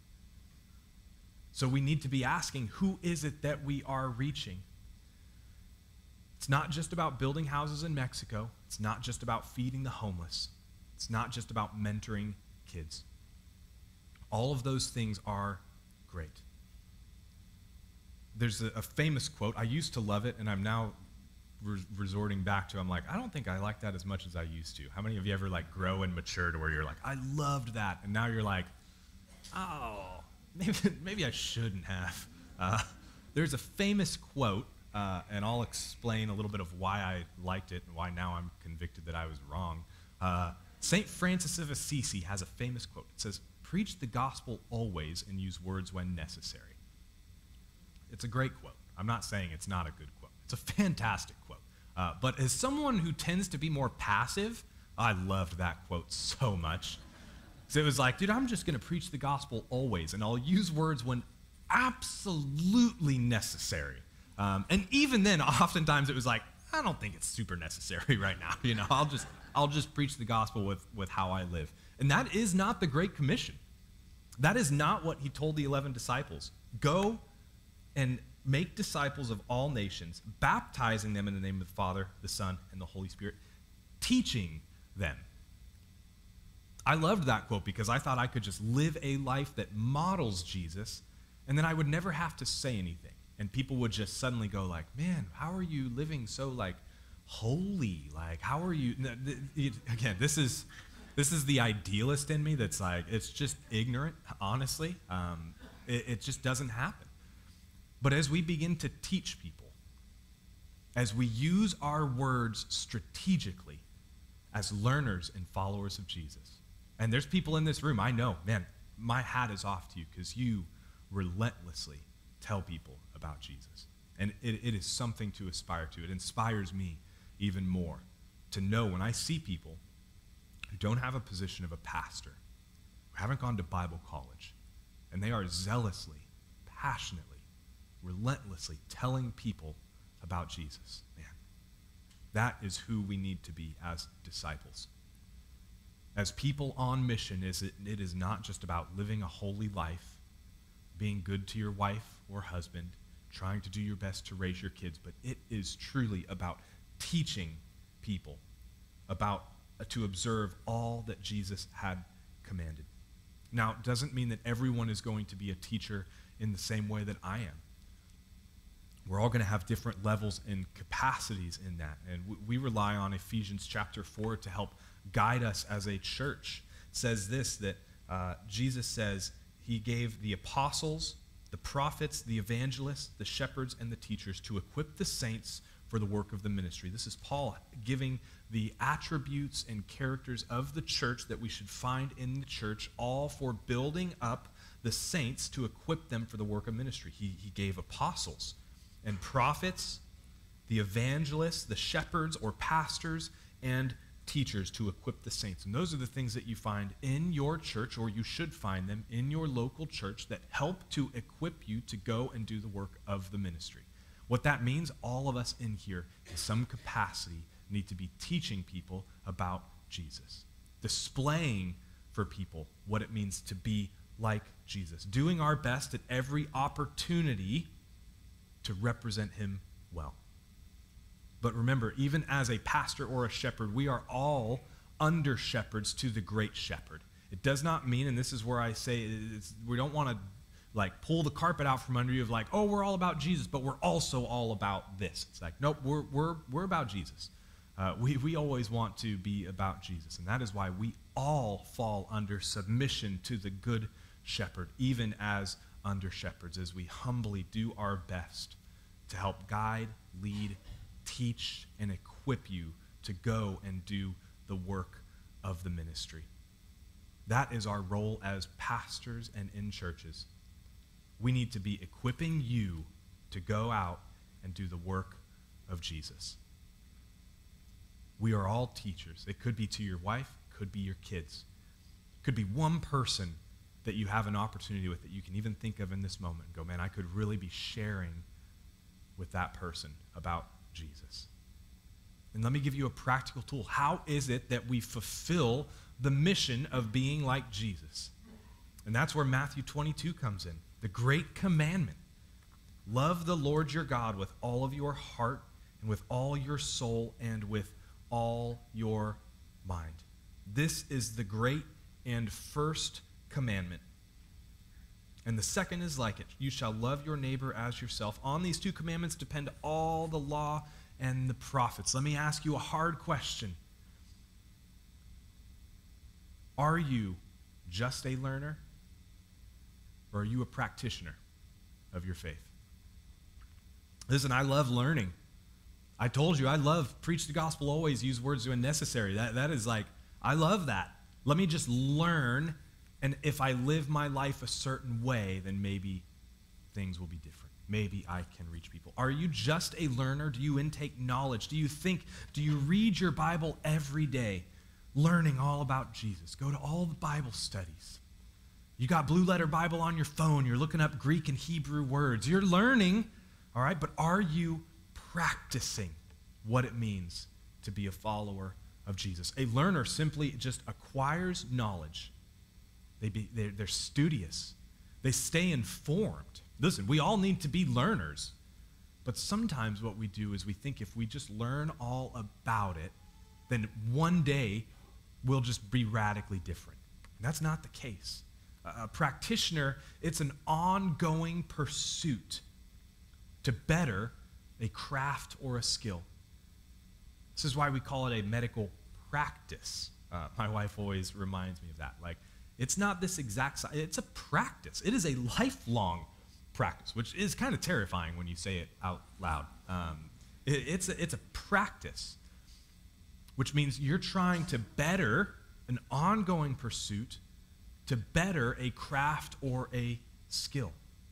So we need to be asking, who is it that we are reaching? It's not just about building houses in Mexico. It's not just about feeding the homeless. It's not just about mentoring kids. All of those things are great. There's a famous quote. I used to love it, and I'm now resorting back to, I'm like, I don't think I like that as much as I used to. How many of you ever like grow and mature to where you're like, I loved that, and now you're like, oh, maybe I shouldn't have. There's a famous quote, and I'll explain a little bit of why I liked it and why now I'm convicted that I was wrong. St. Francis of Assisi has a famous quote. It says, "Preach the gospel always and use words when necessary." It's a great quote. I'm not saying it's not a good quote. It's a fantastic quote. But as someone who tends to be more passive, I loved that quote so much. So it was like, dude, I'm just going to preach the gospel always, and I'll use words when absolutely necessary. And even then, oftentimes it was like, I don't think it's super necessary right now. You know, I'll just preach the gospel with how I live. And that is not the Great Commission. That is not what he told the 11 disciples. Go and make disciples of all nations, baptizing them in the name of the Father, the Son, and the Holy Spirit, teaching them. I loved that quote because I thought I could just live a life that models Jesus, and then I would never have to say anything. And people would just suddenly go like, man, how are you living so like holy? Like, how are you? Again, this is the idealist in me that's like, it's just ignorant, honestly. It just doesn't happen. But as we begin to teach people, as we use our words strategically as learners and followers of Jesus, and there's people in this room, I know, man, my hat is off to you because you relentlessly tell people about Jesus. And it is something to aspire to. It inspires me even more to know when I see people who don't have a position of a pastor, who haven't gone to Bible college, and they are zealously, passionately, relentlessly telling people about Jesus. Man, that is who we need to be as disciples. As people on mission, it is not just about living a holy life, being good to your wife or husband, trying to do your best to raise your kids, but it is truly about teaching people about to observe all that Jesus had commanded. Now, it doesn't mean that everyone is going to be a teacher in the same way that I am. We're all going to have different levels and capacities in that. And we rely on Ephesians chapter 4 to help guide us as a church. It says this, that Jesus says he gave the apostles, the prophets, the evangelists, the shepherds, and the teachers to equip the saints for the work of the ministry. This is Paul giving the attributes and characters of the church that we should find in the church, all for building up the saints to equip them for the work of ministry. He gave apostles and prophets, the evangelists, the shepherds or pastors, and teachers to equip the saints. And those are the things that you find in your church, or you should find them in your local church, that help to equip you to go and do the work of the ministry. What that means, all of us in here, in some capacity, need to be teaching people about Jesus, displaying for people what it means to be like Jesus, doing our best at every opportunity to represent him well. But remember, even as a pastor or a shepherd, we are all under shepherds to the great shepherd. It does not mean, and this is where I say we don't want to like pull the carpet out from under you of like, oh, we're all about Jesus, but we're also all about this. It's like, nope, we're about Jesus. We always want to be about Jesus, and that is why we all fall under submission to the good shepherd, even as under shepherds, as we humbly do our best to help guide, lead, teach, and equip you to go and do the work of the ministry. That is our role as pastors and in churches. We need to be equipping you to go out and do the work of Jesus. We are all teachers. It could be to your wife, it could be your kids. It could be one person that you have an opportunity with that you can even think of in this moment and go, man, I could really be sharing with that person about Jesus. And let me give you a practical tool. How is it that we fulfill the mission of being like Jesus? And that's where Matthew 22 comes in. The great commandment. Love the Lord your God with all of your heart and with all your soul and with all your mind. This is the great and first commandment. And the second is like it. You shall love your neighbor as yourself. On these two commandments depend all the law and the prophets. Let me ask you a hard question. Are you just a learner, or are you a practitioner of your faith? Listen, I love learning. I told you, I love preach the gospel always, use words when necessary. That is like, I love that. Let me just learn, and if I live my life a certain way, then maybe things will be different. Maybe I can reach people. Are you just a learner? Do you intake knowledge? Do you read your Bible every day, learning all about Jesus? Go to all the Bible studies. You got Blue Letter Bible on your phone. You're looking up Greek and Hebrew words. You're learning, all right, but are you practicing what it means to be a follower of Jesus? A learner simply just acquires knowledge. They're studious. They stay informed. Listen, we all need to be learners. But sometimes what we do is we think if we just learn all about it, then one day we'll just be radically different. And that's not the case. A practitioner, it's an ongoing pursuit to better a craft or a skill. This is why we call it a medical practice. My wife always reminds me of that. Like, it's not this exact science. It's a practice. It is a lifelong practice, which is kind of terrifying when you say it out loud. It's a practice, which means you're trying to better an ongoing pursuit to better a craft or a skill.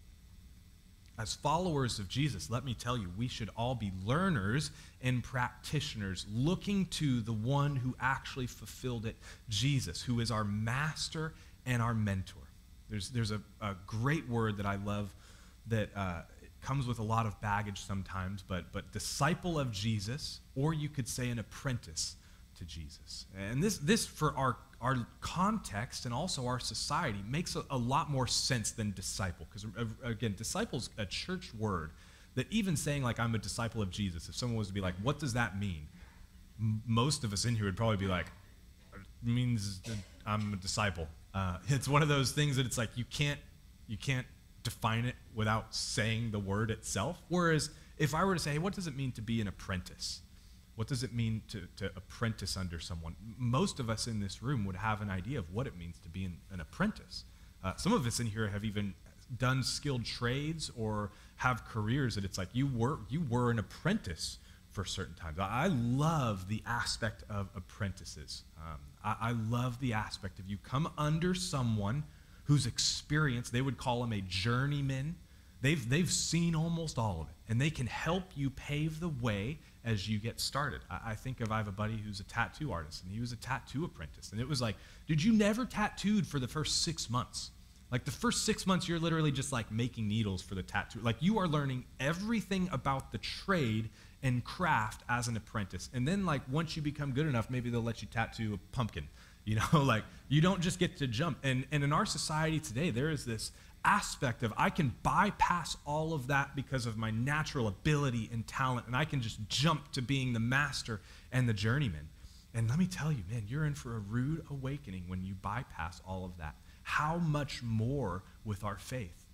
As followers of Jesus, let me tell you, we should all be learners and practitioners, looking to the one who actually fulfilled it, Jesus, who is our master and our mentor. There's a great word that I love that it comes with a lot of baggage sometimes, but disciple of Jesus, or you could say an apprentice to Jesus. And this for our context and also our society makes a lot more sense than disciple, because again, disciple's a church word that even saying like I'm a disciple of Jesus, if someone was to be like, what does that mean? Most of us in here would probably be like, it means that I'm a disciple. It's one of those things that it's like you can't define it without saying the word itself. Whereas if I were to say, hey, what does it mean to be an apprentice? What does it mean to apprentice under someone? Most of us in this room would have an idea of what it means to be an apprentice. Some of us in here have even done skilled trades or have careers that it's like you were an apprentice for certain times. I love the aspect of apprentices. I love the aspect of you come under someone whose experience, they would call him a journeyman. They've seen almost all of it, and they can help you pave the way as you get started. I have a buddy who's a tattoo artist, and he was a tattoo apprentice. And it was like, dude, you never tattooed for the first 6 months. Like the first 6 months, you're literally just like making needles for the tattoo. Like you are learning everything about the trade and craft as an apprentice. And then like once you become good enough, maybe they'll let you tattoo a pumpkin. You know, like you don't just get to jump. And in our society today, there is this aspect of I can bypass all of that because of my natural ability and talent, and I can just jump to being the master and the journeyman. And let me tell you, man, you're in for a rude awakening when you bypass all of that. How much more with our faith?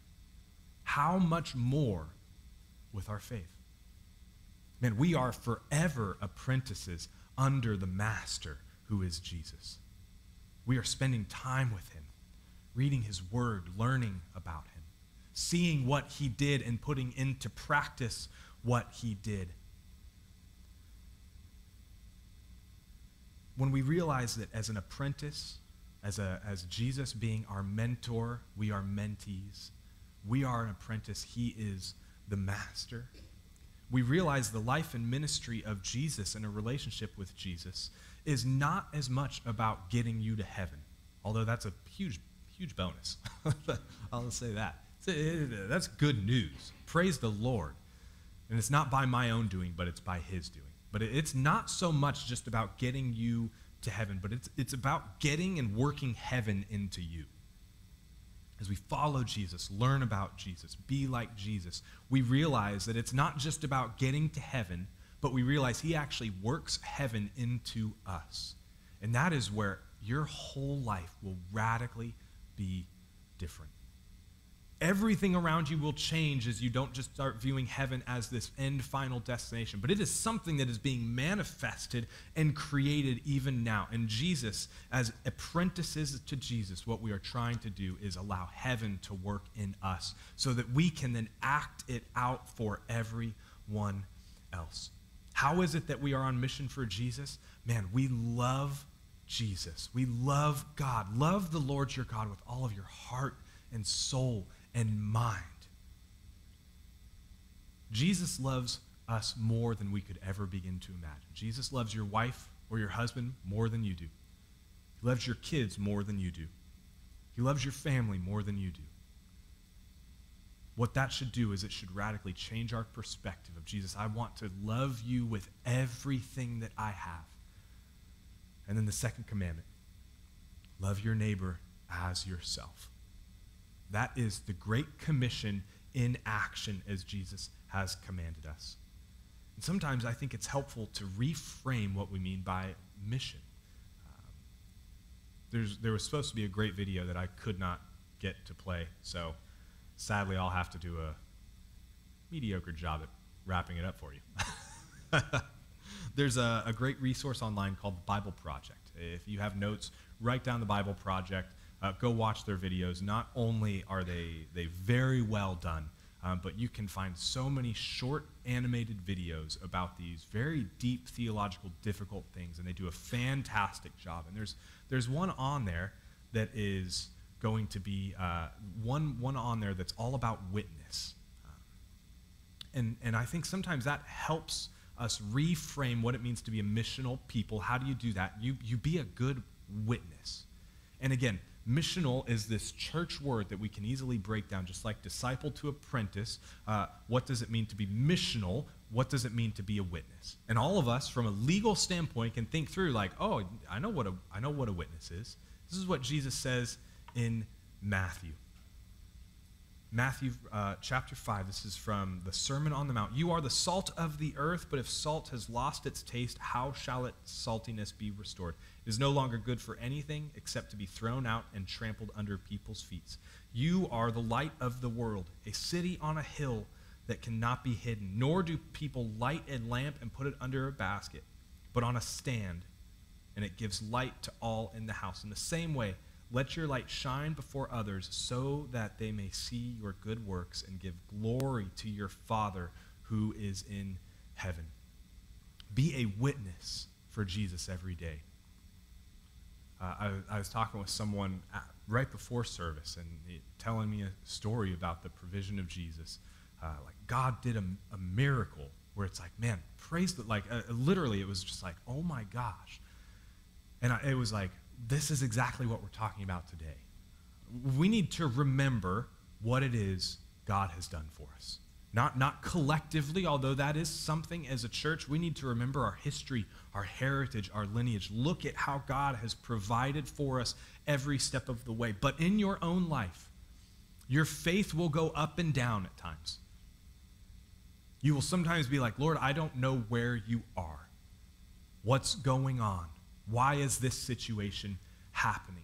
How much more with our faith? Man, we are forever apprentices under the master who is Jesus. We are spending time with him, reading his word, learning about him, seeing what he did and putting into practice what he did. When we realize that as an apprentice, as Jesus being our mentor, we are mentees, we are an apprentice, he is the master. We realize the life and ministry of Jesus and a relationship with Jesus is not as much about getting you to heaven, although that's a huge bonus. I'll say that. That's good news. Praise the Lord. And it's not by my own doing, but it's by his doing. But it's not so much just about getting you to heaven, but it's about getting and working heaven into you. As we follow Jesus, learn about Jesus, be like Jesus, we realize that it's not just about getting to heaven, but we realize he actually works heaven into us. And that is where your whole life will radically be different. Everything around you will change as you don't just start viewing heaven as this end final destination, but it is something that is being manifested and created even now. And Jesus, as apprentices to Jesus, what we are trying to do is allow heaven to work in us so that we can then act it out for everyone else. How is it that we are on mission for Jesus? Man, we love Jesus. We love God. Love the Lord your God with all of your heart and soul and mind. Jesus loves us more than we could ever begin to imagine. Jesus loves your wife or your husband more than you do. He loves your kids more than you do. He loves your family more than you do. What that should do is it should radically change our perspective of Jesus. I want to love you with everything that I have. And then the second commandment, love your neighbor as yourself. That is the Great Commission in action as Jesus has commanded us. And sometimes I think it's helpful to reframe what we mean by mission. There was supposed to be a great video that I could not get to play, so sadly I'll have to do a mediocre job at wrapping it up for you. There's a great resource online called the Bible Project. If you have notes, write down the Bible Project. Go watch their videos. Not only are they very well done, but you can find so many short animated videos about these very deep theological difficult things, and they do a fantastic job. And there's one on there that is going to be one on there that's all about witness. And I think sometimes that helps us reframe what it means to be a missional people. How do you do that? You be a good witness. And again, missional is this church word that we can easily break down, just like disciple to apprentice. What does it mean to be missional? What does it mean to be a witness? And all of us, from a legal standpoint, can think through like, oh, I know what a witness is. This is what Jesus says in Matthew. Matthew chapter 5, this is from the Sermon on the Mount. You are the salt of the earth, but if salt has lost its taste, how shall its saltiness be restored? It is no longer good for anything except to be thrown out and trampled under people's feet. You are the light of the world, a city on a hill that cannot be hidden. Nor do people light a lamp and put it under a basket, but on a stand, and it gives light to all in the house. In the same way, let your light shine before others so that they may see your good works and give glory to your Father who is in heaven. Be a witness for Jesus every day. I was talking with someone right before service and telling me a story about the provision of Jesus. Like God did a miracle where it's like, man, praise the, like literally it was just like, oh my gosh. And it was like, this is exactly what we're talking about today. We need to remember what it is God has done for us. Not collectively, although that is something as a church. We need to remember our history, our heritage, our lineage. Look at how God has provided for us every step of the way. But in your own life, your faith will go up and down at times. You will sometimes be like, Lord, I don't know where you are. What's going on? Why is this situation happening?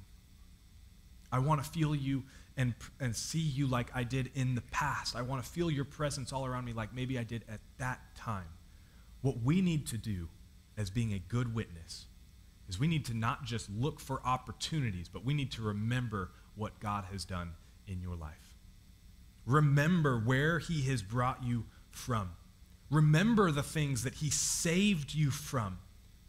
I want to feel you and see you like I did in the past. I want to feel your presence all around me like maybe I did at that time. What we need to do as being a good witness is we need to not just look for opportunities, but we need to remember what God has done in your life. Remember where he has brought you from. Remember the things that he saved you from.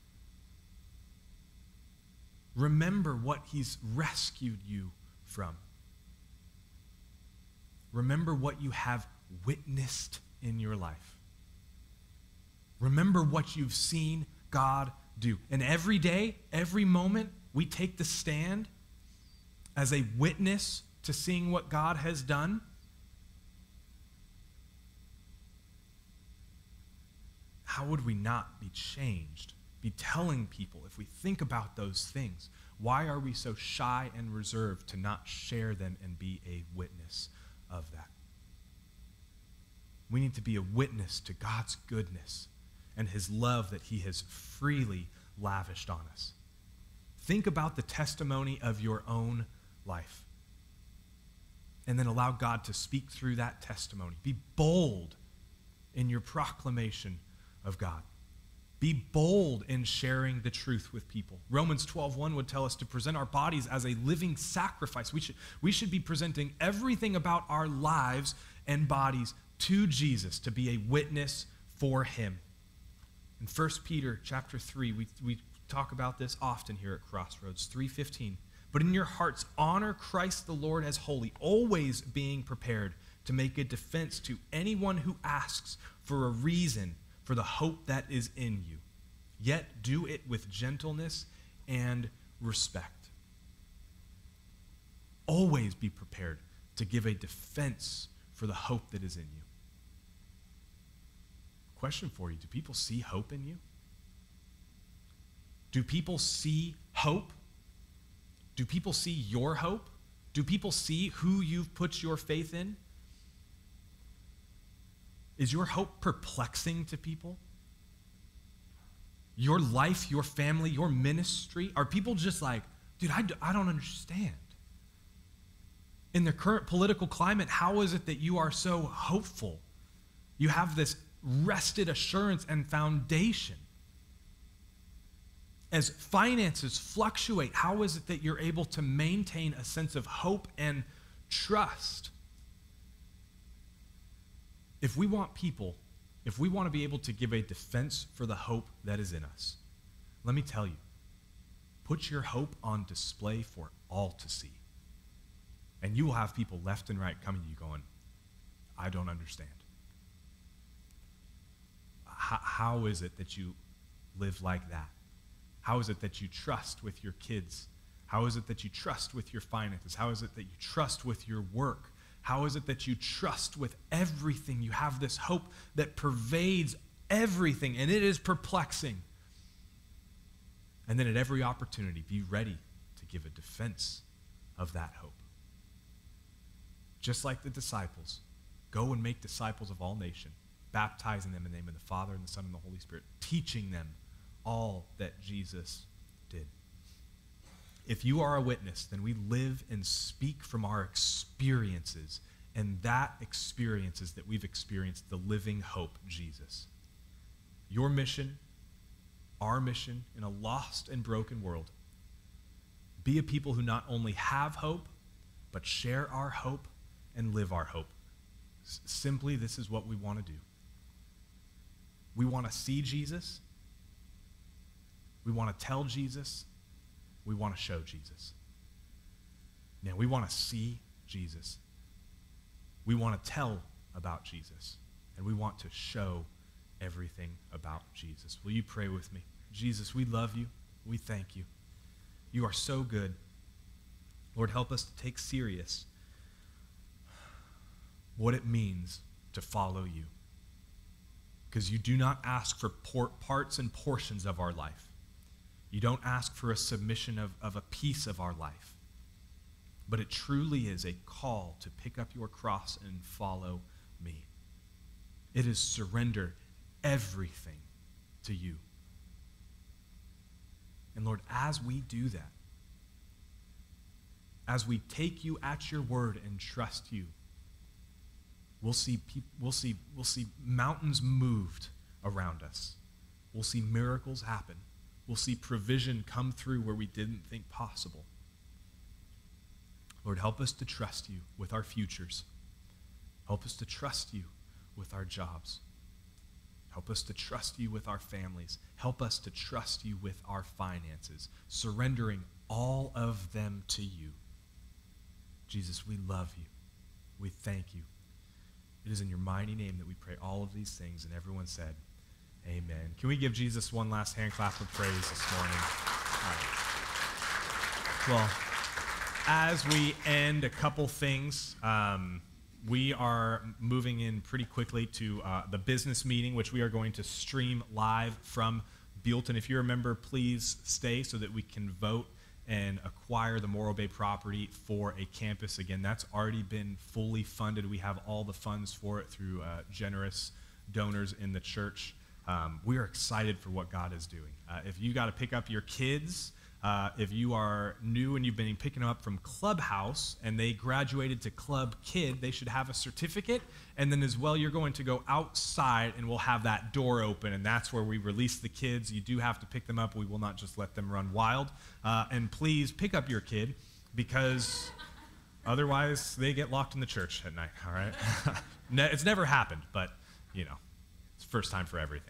Remember what he's rescued you from. Remember what you have witnessed in your life. Remember what you've seen God do. And every day, every moment, we take the stand as a witness to seeing what God has done. how would we not be changed? Be telling people if we think about those things. Why are we so shy and reserved to not share them and be a witness of that? We need to be a witness to God's goodness and his love that he has freely lavished on us. Think about the testimony of your own life. And then allow God to speak through that testimony. Be bold in your proclamation of God. Be bold in sharing the truth with people. Romans 12:1 would tell us to present our bodies as a living sacrifice. We should be presenting everything about our lives and bodies to Jesus to be a witness for him. In 1 Peter chapter 3, we talk about this often here at Crossroads, 3:15. But in your hearts, honor Christ the Lord as holy, always being prepared to make a defense to anyone who asks for a reason for the hope that is in you. Yet do it with gentleness and respect. Always be prepared to give a defense for the hope that is in you. Question for you, do people see hope in you? Do people see hope? Do people see your hope? Do people see who you've put your faith in? Is your hope perplexing to people? Your life, your family, your ministry? Are people just like, dude, I don't understand. In the current political climate, how is it that you are so hopeful? You have this rested assurance and foundation. As finances fluctuate, how is it that you're able to maintain a sense of hope and trust? If we want to be able to give a defense for the hope that is in us, let me tell you, put your hope on display for all to see. And you will have people left and right coming to you going, I don't understand. How is it that you live like that? How is it that you trust with your kids? How is it that you trust with your finances? How is it that you trust with your work? How is it that you trust with everything? You have this hope that pervades everything, and it is perplexing. And then at every opportunity, be ready to give a defense of that hope. Just like the disciples, go and make disciples of all nations, baptizing them in the name of the Father and the Son and the Holy Spirit, teaching them all that Jesus did. If you are a witness, then we live and speak from our experiences, and that experience is that we've experienced the living hope, Jesus. Your mission, our mission in a lost and broken world, be a people who not only have hope, but share our hope and live our hope. Simply, this is what we want to do. We want to see Jesus. We want to tell Jesus. We want to show Jesus. Now, we want to see Jesus. We want to tell about Jesus. And we want to show everything about Jesus. Will you pray with me? Jesus, we love you. We thank you. You are so good. Lord, help us to take serious what it means to follow you. Because you do not ask for parts and portions of our life. You don't ask for a submission of a piece of our life. But it truly is a call to pick up your cross and follow me. It is surrender everything to you. And Lord, as we do that, as we take you at your word and trust you, we'll see mountains moved around us. We'll see miracles happen. We'll see provision come through where we didn't think possible. Lord, help us to trust you with our futures. Help us to trust you with our jobs. Help us to trust you with our families. Help us to trust you with our finances, surrendering all of them to you. Jesus, we love you. We thank you. It is in your mighty name that we pray all of these things, and everyone said, amen. Can we give Jesus one last hand clap of praise this morning? All right. Well, as we end, a couple things. We are moving in pretty quickly to the business meeting, which we are going to stream live from Buellton. If you remember, please stay so that we can vote and acquire the Morro Bay property for a campus. Again, that's already been fully funded. We have all the funds for it through generous donors in the church. We are excited for what God is doing. If you got to pick up your kids, if you are new and you've been picking them up from Clubhouse and they graduated to Club Kid, they should have a certificate. And then as well, you're going to go outside and we'll have that door open, and that's where we release the kids. You do have to pick them up. We will not just let them run wild. And please pick up your kid, because otherwise they get locked in the church at night, all right? It's never happened, but, you know, it's first time for everything.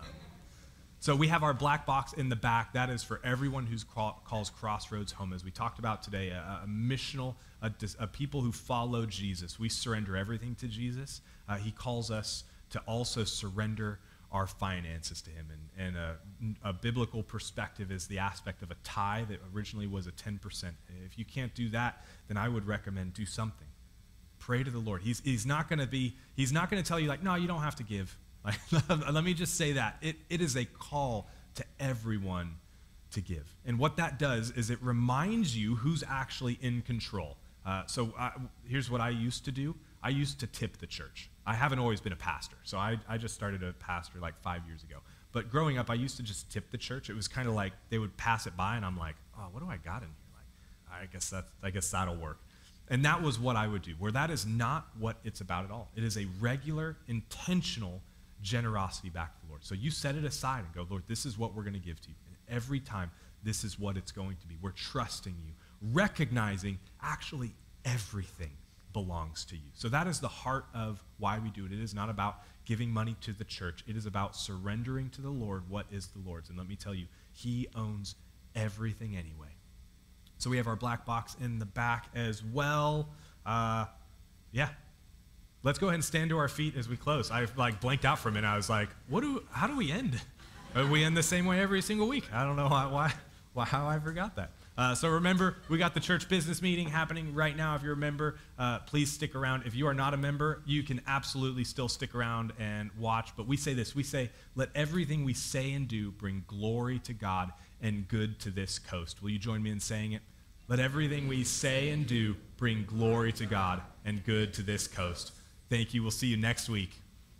So we have our black box in the back. That is for everyone who calls Crossroads home. As we talked about today, a missional, a people who follow Jesus. We surrender everything to Jesus. He calls us to also surrender our finances to him. And a biblical perspective is the aspect of a tithe that originally was a 10%. If you can't do that, then I would recommend do something. Pray to the Lord. He's not going to tell you, like, no, you don't have to give. Let me just say that. It is a call to everyone to give. And what that does is it reminds you who's actually in control. Here's what I used to do. I used to tip the church. I haven't always been a pastor, so I just started a pastor like 5 years ago. But growing up, I used to just tip the church. It was kind of like they would pass it by, and I'm like, oh, what do I got in here? Like, I guess that'll work. And that was what I would do, where that is not what it's about at all. It is a regular, intentional generosity back to the Lord. So you set it aside and go, Lord, this is what we're going to give to you. And every time, this is what it's going to be. We're trusting you, recognizing actually everything belongs to you. So that is the heart of why we do it. It is not about giving money to the church. It is about surrendering to the Lord what is the Lord's. And let me tell you, he owns everything anyway. So we have our black box in the back as well. Yeah. Let's go ahead and stand to our feet as we close. I blanked out for a minute. I was like, how do we end? We end the same way every single week. I don't know how I forgot that. So remember, we got the church business meeting happening right now. If you're a member, please stick around. If you are not a member, you can absolutely still stick around and watch. But we say this, we say, let everything we say and do bring glory to God and good to this coast. Will you join me in saying it? Let everything we say and do bring glory to God and good to this coast. Thank you. We'll see you next week.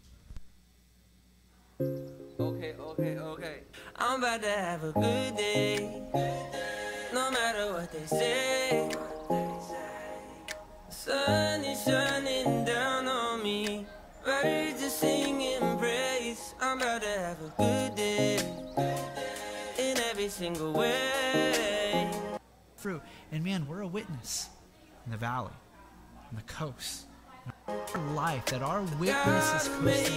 Okay. I'm about to have a good day. No matter what they say. The sun is shining down on me. Birds are singing praise. I'm about to have a good day. In every single way. Fruit. And man, we're a witness in the valley, on the coast. Life that our witness is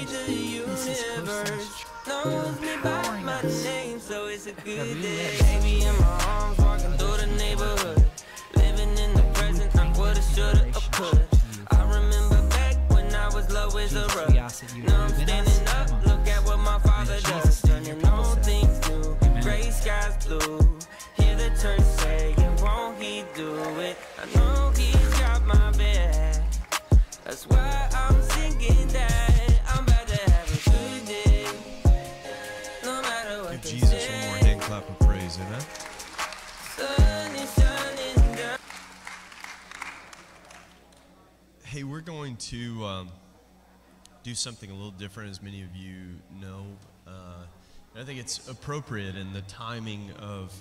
knows me by my name, so it's a good day. Baby in my arms, walking through the neighborhood, living in the present. I woulda, shoulda, or coulda. I remember back when I was low as a rug. Now I'm standing up. Look at what my father does, turning all things new. Gray skies blue. Hear the church say, won't he do it? I know he's got my back. That's why I'm singing that I'm about to have a good day. No matter what. Give Jesus one more hand clap of praise, amen. Sun is shining down. Hey, we're going to do something a little different, as many of you know. I think it's appropriate in the timing of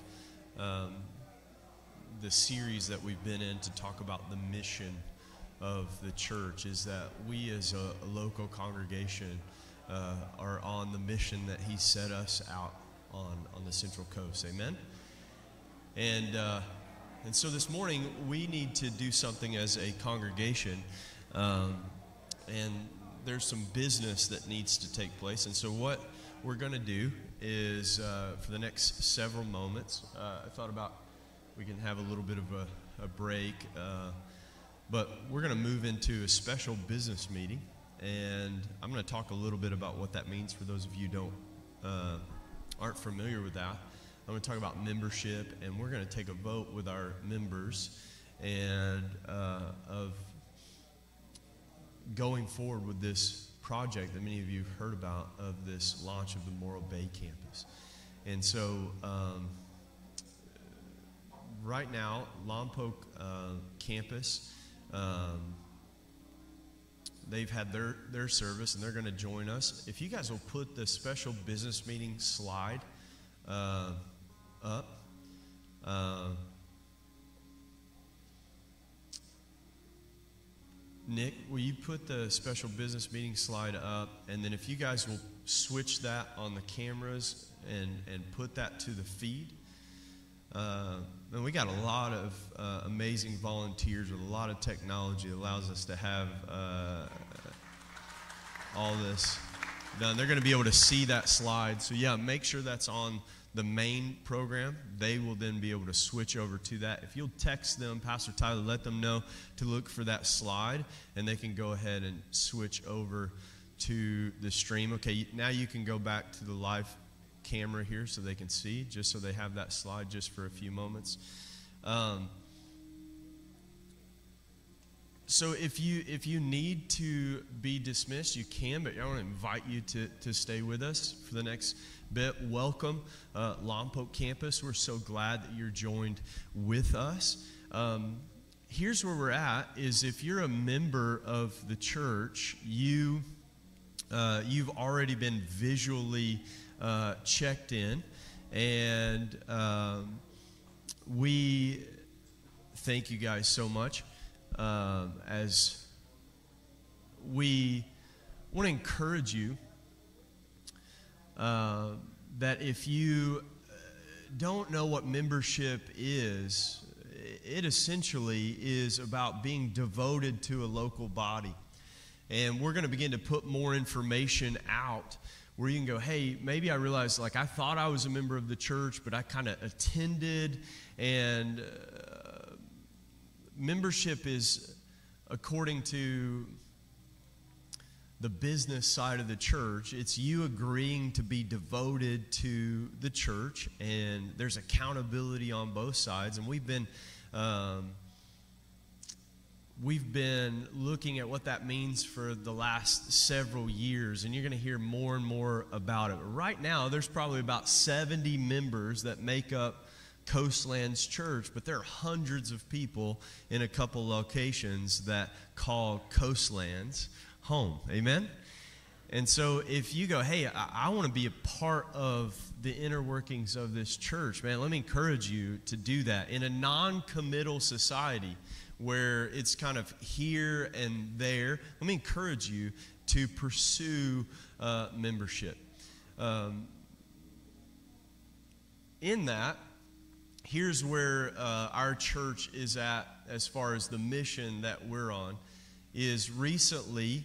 the series that we've been in to talk about the mission of the church, is that we as a local congregation are on the mission that he set us out on the Central Coast. Amen? And so this morning we need to do something as a congregation, and there's some business that needs to take place. And so what we're going to do is for the next several moments, I thought about we can have a little bit of a break, but we're going to move into a special business meeting, and I'm going to talk a little bit about what that means for those of you who aren't familiar with that. I'm going to talk about membership, and we're going to take a vote with our members and of going forward with this project that many of you have heard about of this launch of the Morro Bay campus. And so right now, Lompoc Campus, they've had their service, and they're going to join us. If you guys will put the special business meeting slide up. Nick, will you put the special business meeting slide up? And then if you guys will switch that on the cameras and put that to the feed. And we got a lot of amazing volunteers with a lot of technology that allows us to have all this done. They're going to be able to see that slide. So yeah, make sure that's on the main program. They will then be able to switch over to that. If you'll text them, Pastor Tyler, let them know to look for that slide, and they can go ahead and switch over to the stream. Okay, now you can go back to the live camera here so they can see, just so they have that slide just for a few moments. So if you need to be dismissed, you can, but I want to invite you to stay with us for the next bit. Welcome, Lompoc Campus. We're so glad that you're joined with us. Here's where we're at, is if you're a member of the church, you've already been visually checked in, and we thank you guys so much. As we want to encourage you that if you don't know what membership is, it essentially is about being devoted to a local body. And we're going to begin to put more information out where you can go, hey, maybe I realized, like, I thought I was a member of the church, but I kind of attended, and membership is, according to the business side of the church, it's you agreeing to be devoted to the church, and there's accountability on both sides. And we've been looking at what that means for the last several years, and you're going to hear more and more about it. Right now, there's probably about 70 members that make up Coastlands Church, but there are hundreds of people in a couple locations that call Coastlands home. Amen? And so if you go, hey, I want to be a part of the inner workings of this church, man, let me encourage you to do that. In a non-committal society where it's kind of here and there, let me encourage you to pursue membership. In that, here's where our church is at as far as the mission that we're on, is recently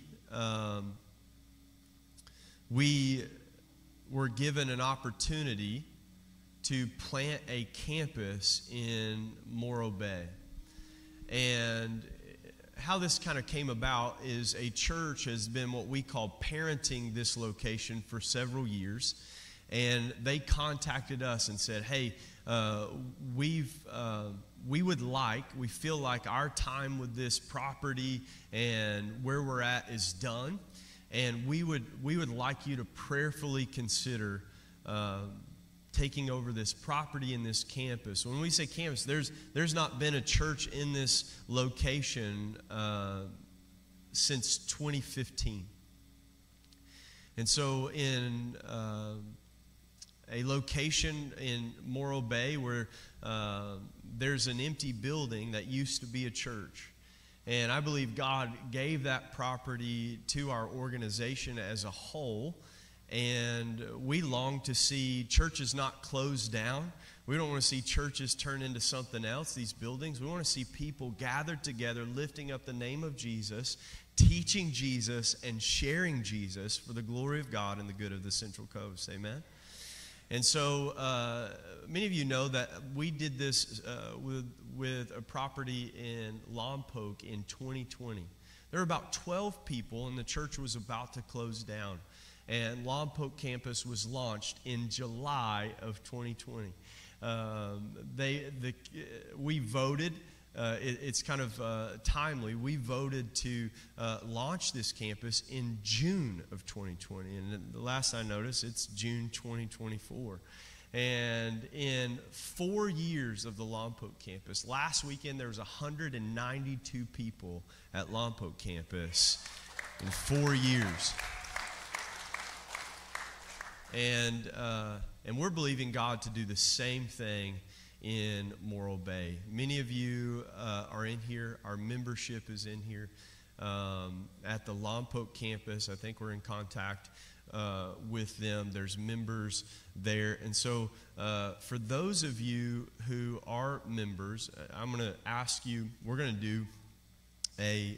we were given an opportunity to plant a campus in Morro Bay. And how this kind of came about is a church has been what we call parenting this location for several years. And they contacted us and said, hey, we feel like our time with this property and where we're at is done, and we would like you to prayerfully consider taking over this property and this campus. When we say campus, there's not been a church in this location since 2015. And so in a location in Morro Bay where there's an empty building that used to be a church. And I believe God gave that property to our organization as a whole. And we long to see churches not closed down. We don't want to see churches turn into something else, these buildings. We want to see people gathered together, lifting up the name of Jesus, teaching Jesus, and sharing Jesus for the glory of God and the good of the Central Coast. Amen? And so many of you know that we did this with a property in Lompoc in 2020. There were about 12 people, and the church was about to close down. And Lompoc Campus was launched in July of 2020. We voted it's kind of timely. We voted to launch this campus in June of 2020. And the last I noticed, it's June 2024. And in 4 years of the Lompoc campus, last weekend there was 192 people at Lompoc campus in 4 years. And we're believing God to do the same thing in Morro Bay. Many of you are in here. Our membership is in here at the Lompoc campus. I think we're in contact with them. There's members there. And so for those of you who are members, I'm going to ask you, we're going to do a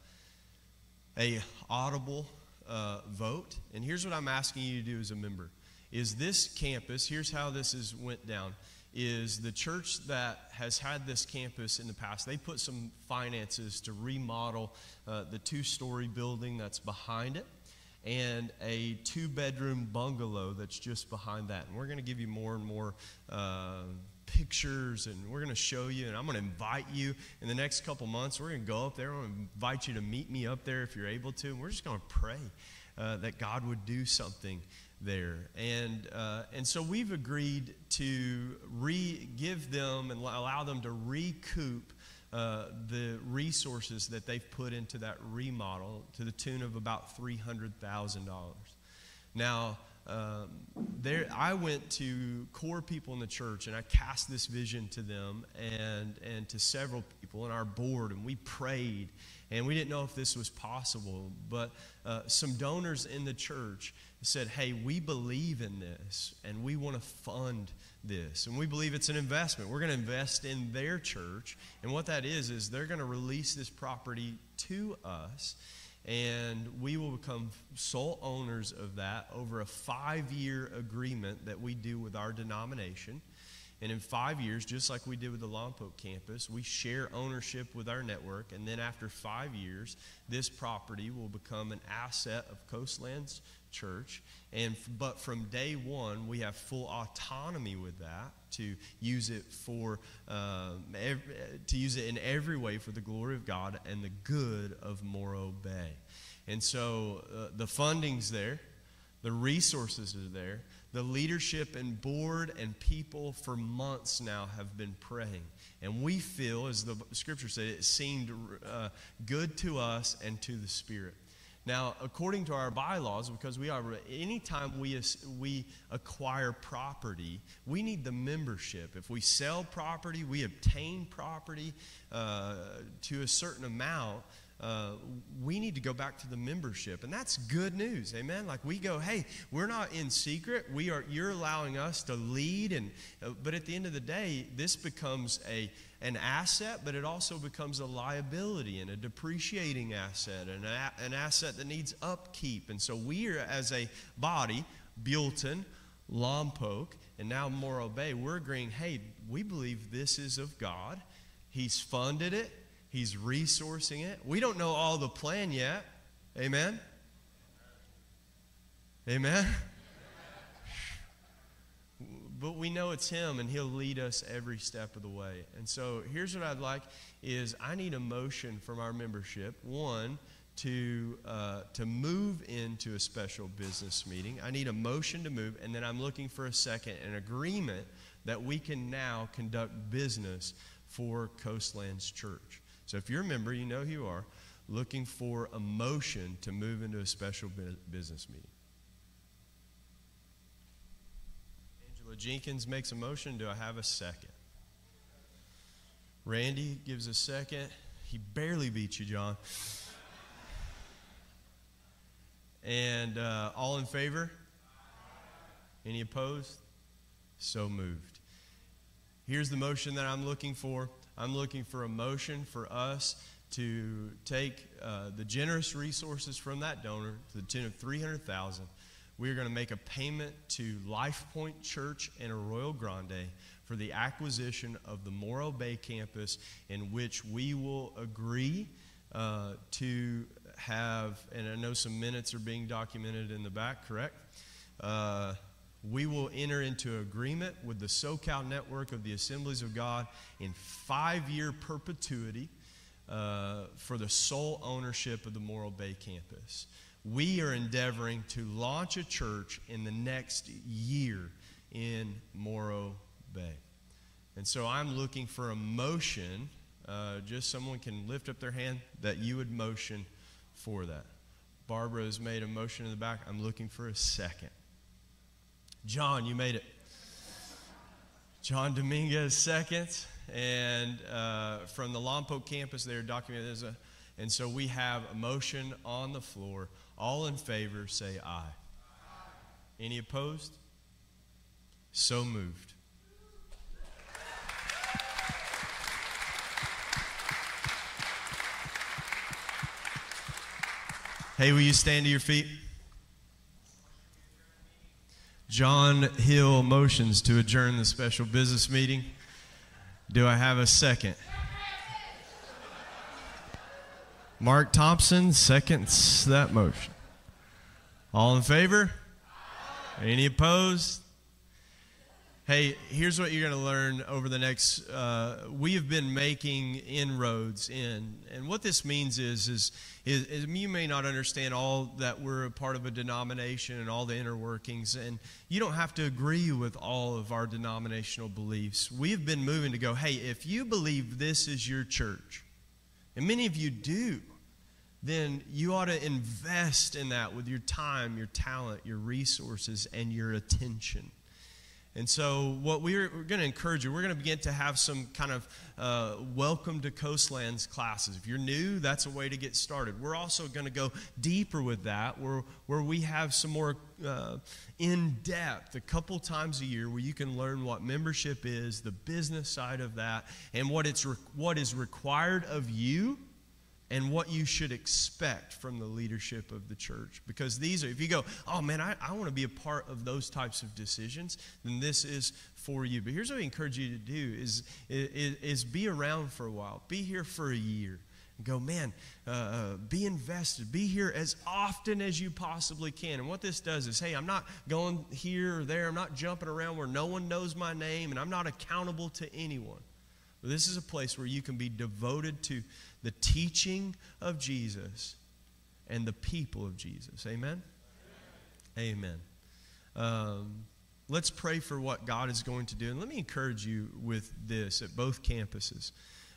audible vote. And here's what I'm asking you to do as a member. Is this campus, here's how this went down, is the church that has had this campus in the past, they put some finances to remodel the 2-story building that's behind it, and a 2-bedroom bungalow that's just behind that. And we're going to give you more and more pictures, and we're going to show you, and I'm going to invite you in the next couple months. We're going to go up there. I'm going to invite you to meet me up there if you're able to, and we're just going to pray that God would do something there. And so we've agreed to give them and allow them to recoup the resources that they've put into that remodel to the tune of about $300,000. Now, I went to core people in the church, and I cast this vision to them and to several people in our board, and we prayed, and we didn't know if this was possible, but some donors in the church said, hey, we believe in this, and we want to fund this, and we believe it's an investment. We're going to invest in their church, and what that is they're going to release this property to us, and we will become sole owners of that over a 5-year agreement that we do with our denomination. And in 5 years, just like we did with the Lompoc campus, we share ownership with our network. And then after 5 years, this property will become an asset of Coastlands Church. But from day one, we have full autonomy with that to use it in every way for the glory of God and the good of Morro Bay. And so the funding's there, the resources are there. The leadership and board and people for months now have been praying. And we feel, as the scripture said, it seemed good to us and to the Spirit. Now, according to our bylaws, because anytime we acquire property, we need the membership. If we sell property, we obtain property to a certain amount, we need to go back to the membership. And that's good news, amen? Like we go, hey, we're not in secret. You're allowing us to lead. But at the end of the day, this becomes an asset, but it also becomes a liability and a depreciating asset and an asset that needs upkeep. And so we are, as a body, Buellton, Lompoc, and now Morro Bay, we're agreeing, hey, we believe this is of God. He's funded it. He's resourcing it. We don't know all the plan yet. Amen? Amen? But we know it's Him, and He'll lead us every step of the way. And so here's what I'd like is I need a motion from our membership. One, to move into a special business meeting. I need a motion to move, and then I'm looking for a second, an agreement that we can now conduct business for Coastlands Church. So if you're a member, you know who you are, looking for a motion to move into a special business meeting. Angela Jenkins makes a motion. Do I have a second? Randy gives a second. He barely beat you, John. And all in favor? Any opposed? So moved. Here's the motion that I'm looking for. I'm looking for a motion for us to take the generous resources from that donor to the tune of $300,000. We're going to make a payment to Life Point Church in Arroyo Grande for the acquisition of the Morro Bay campus, in which we will agree to have, and I know some minutes are being documented in the back, correct? We will enter into agreement with the SoCal network of the Assemblies of God in 5-year perpetuity for the sole ownership of the Morro Bay campus. We are endeavoring to launch a church in the next year in Morro Bay. And so I'm looking for a motion, just someone can lift up their hand, that you would motion for that. Barbara has made a motion in the back. I'm looking for a second. John, you made it. John Dominguez, seconds. And from the Lompoc Campus, they're documented. And so we have a motion on the floor. All in favor, say aye. Any opposed? So moved. Hey, will you stand to your feet? John Hill motions to adjourn the special business meeting. Do I have a second? Mark Thompson seconds that motion. All in favor? Any opposed? Hey, here's what you're going to learn over the next, we have been making inroads in, and what this means is you may not understand all that we're a part of a denomination and all the inner workings, and you don't have to agree with all of our denominational beliefs. We've been moving to go, hey, if you believe this is your church, and many of you do, then you ought to invest in that with your time, your talent, your resources, and your attention. And so what we're going to encourage you, we're going to begin to have some kind of welcome to Coastlands classes. If you're new, that's a way to get started. We're also going to go deeper with that, where we have some more in-depth, a couple times a year, where you can learn what membership is, the business side of that, and what is required of you, and what you should expect from the leadership of the church. Because these are, if you go, oh man, I want to be a part of those types of decisions, then this is for you. But here's what we encourage you to do is be around for a while. Be here for a year. And go, man, be invested. Be here as often as you possibly can. And what this does is, hey, I'm not going here or there. I'm not jumping around where no one knows my name, and I'm not accountable to anyone. But this is a place where you can be devoted to the teaching of Jesus and the people of Jesus. Amen? Amen. Let's pray for what God is going to do. And let me encourage you with this at both campuses.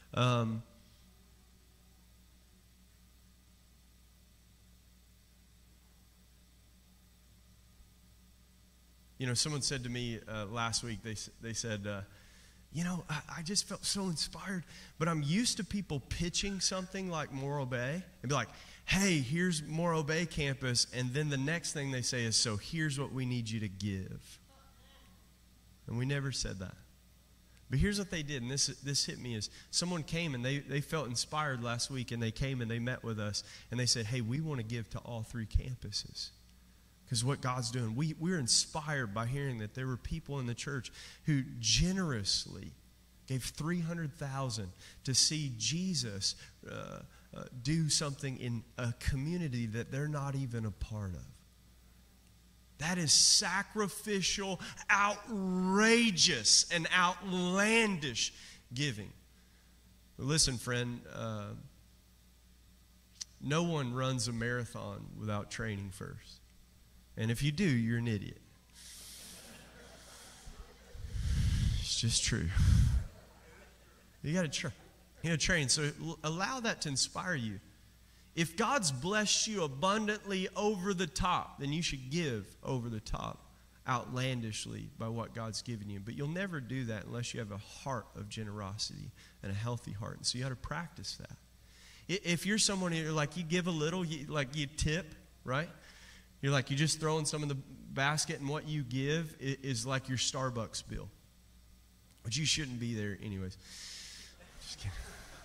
You know, someone said to me last week, they said, I just felt so inspired, but I'm used to people pitching something like Morro Bay and be like, hey, here's Morro Bay campus, and then the next thing they say is, so here's what we need you to give. And we never said that. But here's what they did, and this hit me, is someone came and they felt inspired last week, and they came and they met with us, and they said, hey, we want to give to all 3 campuses. Because what God's doing, we're inspired by hearing that there were people in the church who generously gave $300,000 to see Jesus do something in a community that they're not even a part of. That is sacrificial, outrageous, and outlandish giving. But listen, friend, no one runs a marathon without training first. And if you do, you're an idiot. It's just true. You got to train. So allow that to inspire you. If God's blessed you abundantly over the top, then you should give over the top, outlandishly, by what God's given you. But you'll never do that unless you have a heart of generosity and a healthy heart. And so you got to practice that. If you're someone who, like, you give a little, you tip, right? You're like, you just throw in some of the basket, and what you give is like your Starbucks bill. But you shouldn't be there anyways. Just kidding.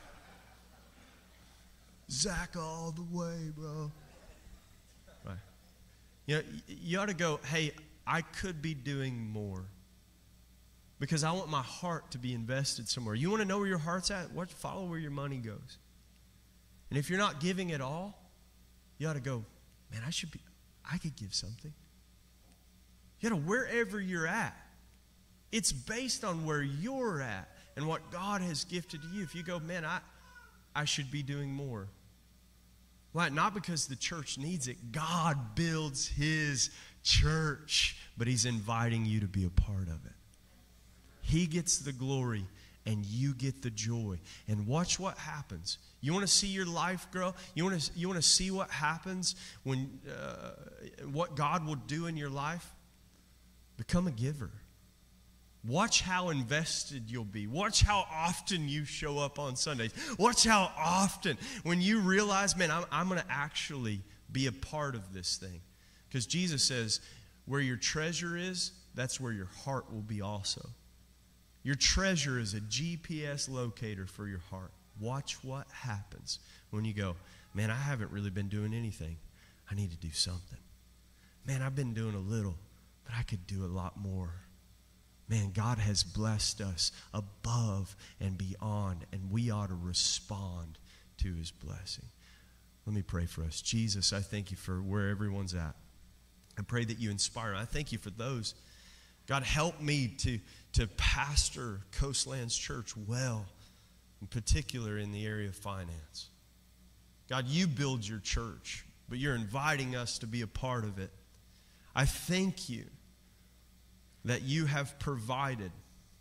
Zach all the way, bro. Right. You know, you ought to go, hey, I could be doing more. Because I want my heart to be invested somewhere. You want to know where your heart's at? Follow where your money goes. And if you're not giving at all, you ought to go, man, I could give something. You gotta, wherever you're at, it's based on where you're at and what God has gifted to you. If you go, man, I should be doing more. Why? Not because the church needs it. God builds his church, but he's inviting you to be a part of it. He gets the glory and you get the joy. And watch what happens. You want to see your life grow? You want to see what happens when what God will do in your life? Become a giver. Watch how invested you'll be. Watch how often you show up on Sundays. Watch how often when you realize, man, I'm going to actually be a part of this thing. Because Jesus says, where your treasure is, that's where your heart will be also. Your treasure is a GPS locator for your heart. Watch what happens when you go, man, I haven't really been doing anything. I need to do something. Man, I've been doing a little, but I could do a lot more. Man, God has blessed us above and beyond, and we ought to respond to his blessing. Let me pray for us. Jesus, I thank you for where everyone's at. I pray that you inspire. I thank you for those. God, help me to pastor Coastlands Church well, in particular in the area of finance. God, you build your church, but you're inviting us to be a part of it. I thank you that you have provided.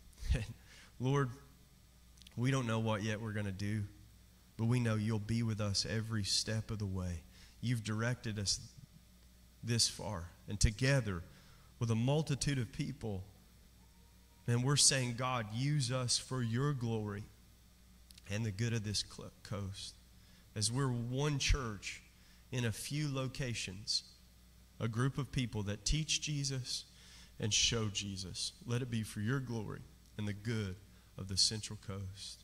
Lord, we don't know what yet we're going to do, but we know you'll be with us every step of the way. You've directed us this far, and together with a multitude of people, and we're saying, God, use us for your glory and the good of this coast. As we're one church in a few locations, a group of people that teach Jesus and show Jesus. Let it be for your glory and the good of the Central Coast.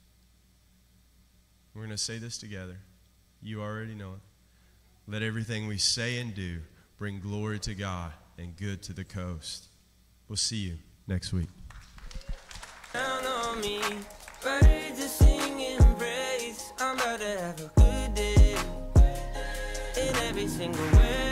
We're going to say this together. You already know it. Let everything we say and do bring glory to God and good to the coast. We'll see you next week. Down on me, birds are singing praise. I'm about to have a good day. In every single way.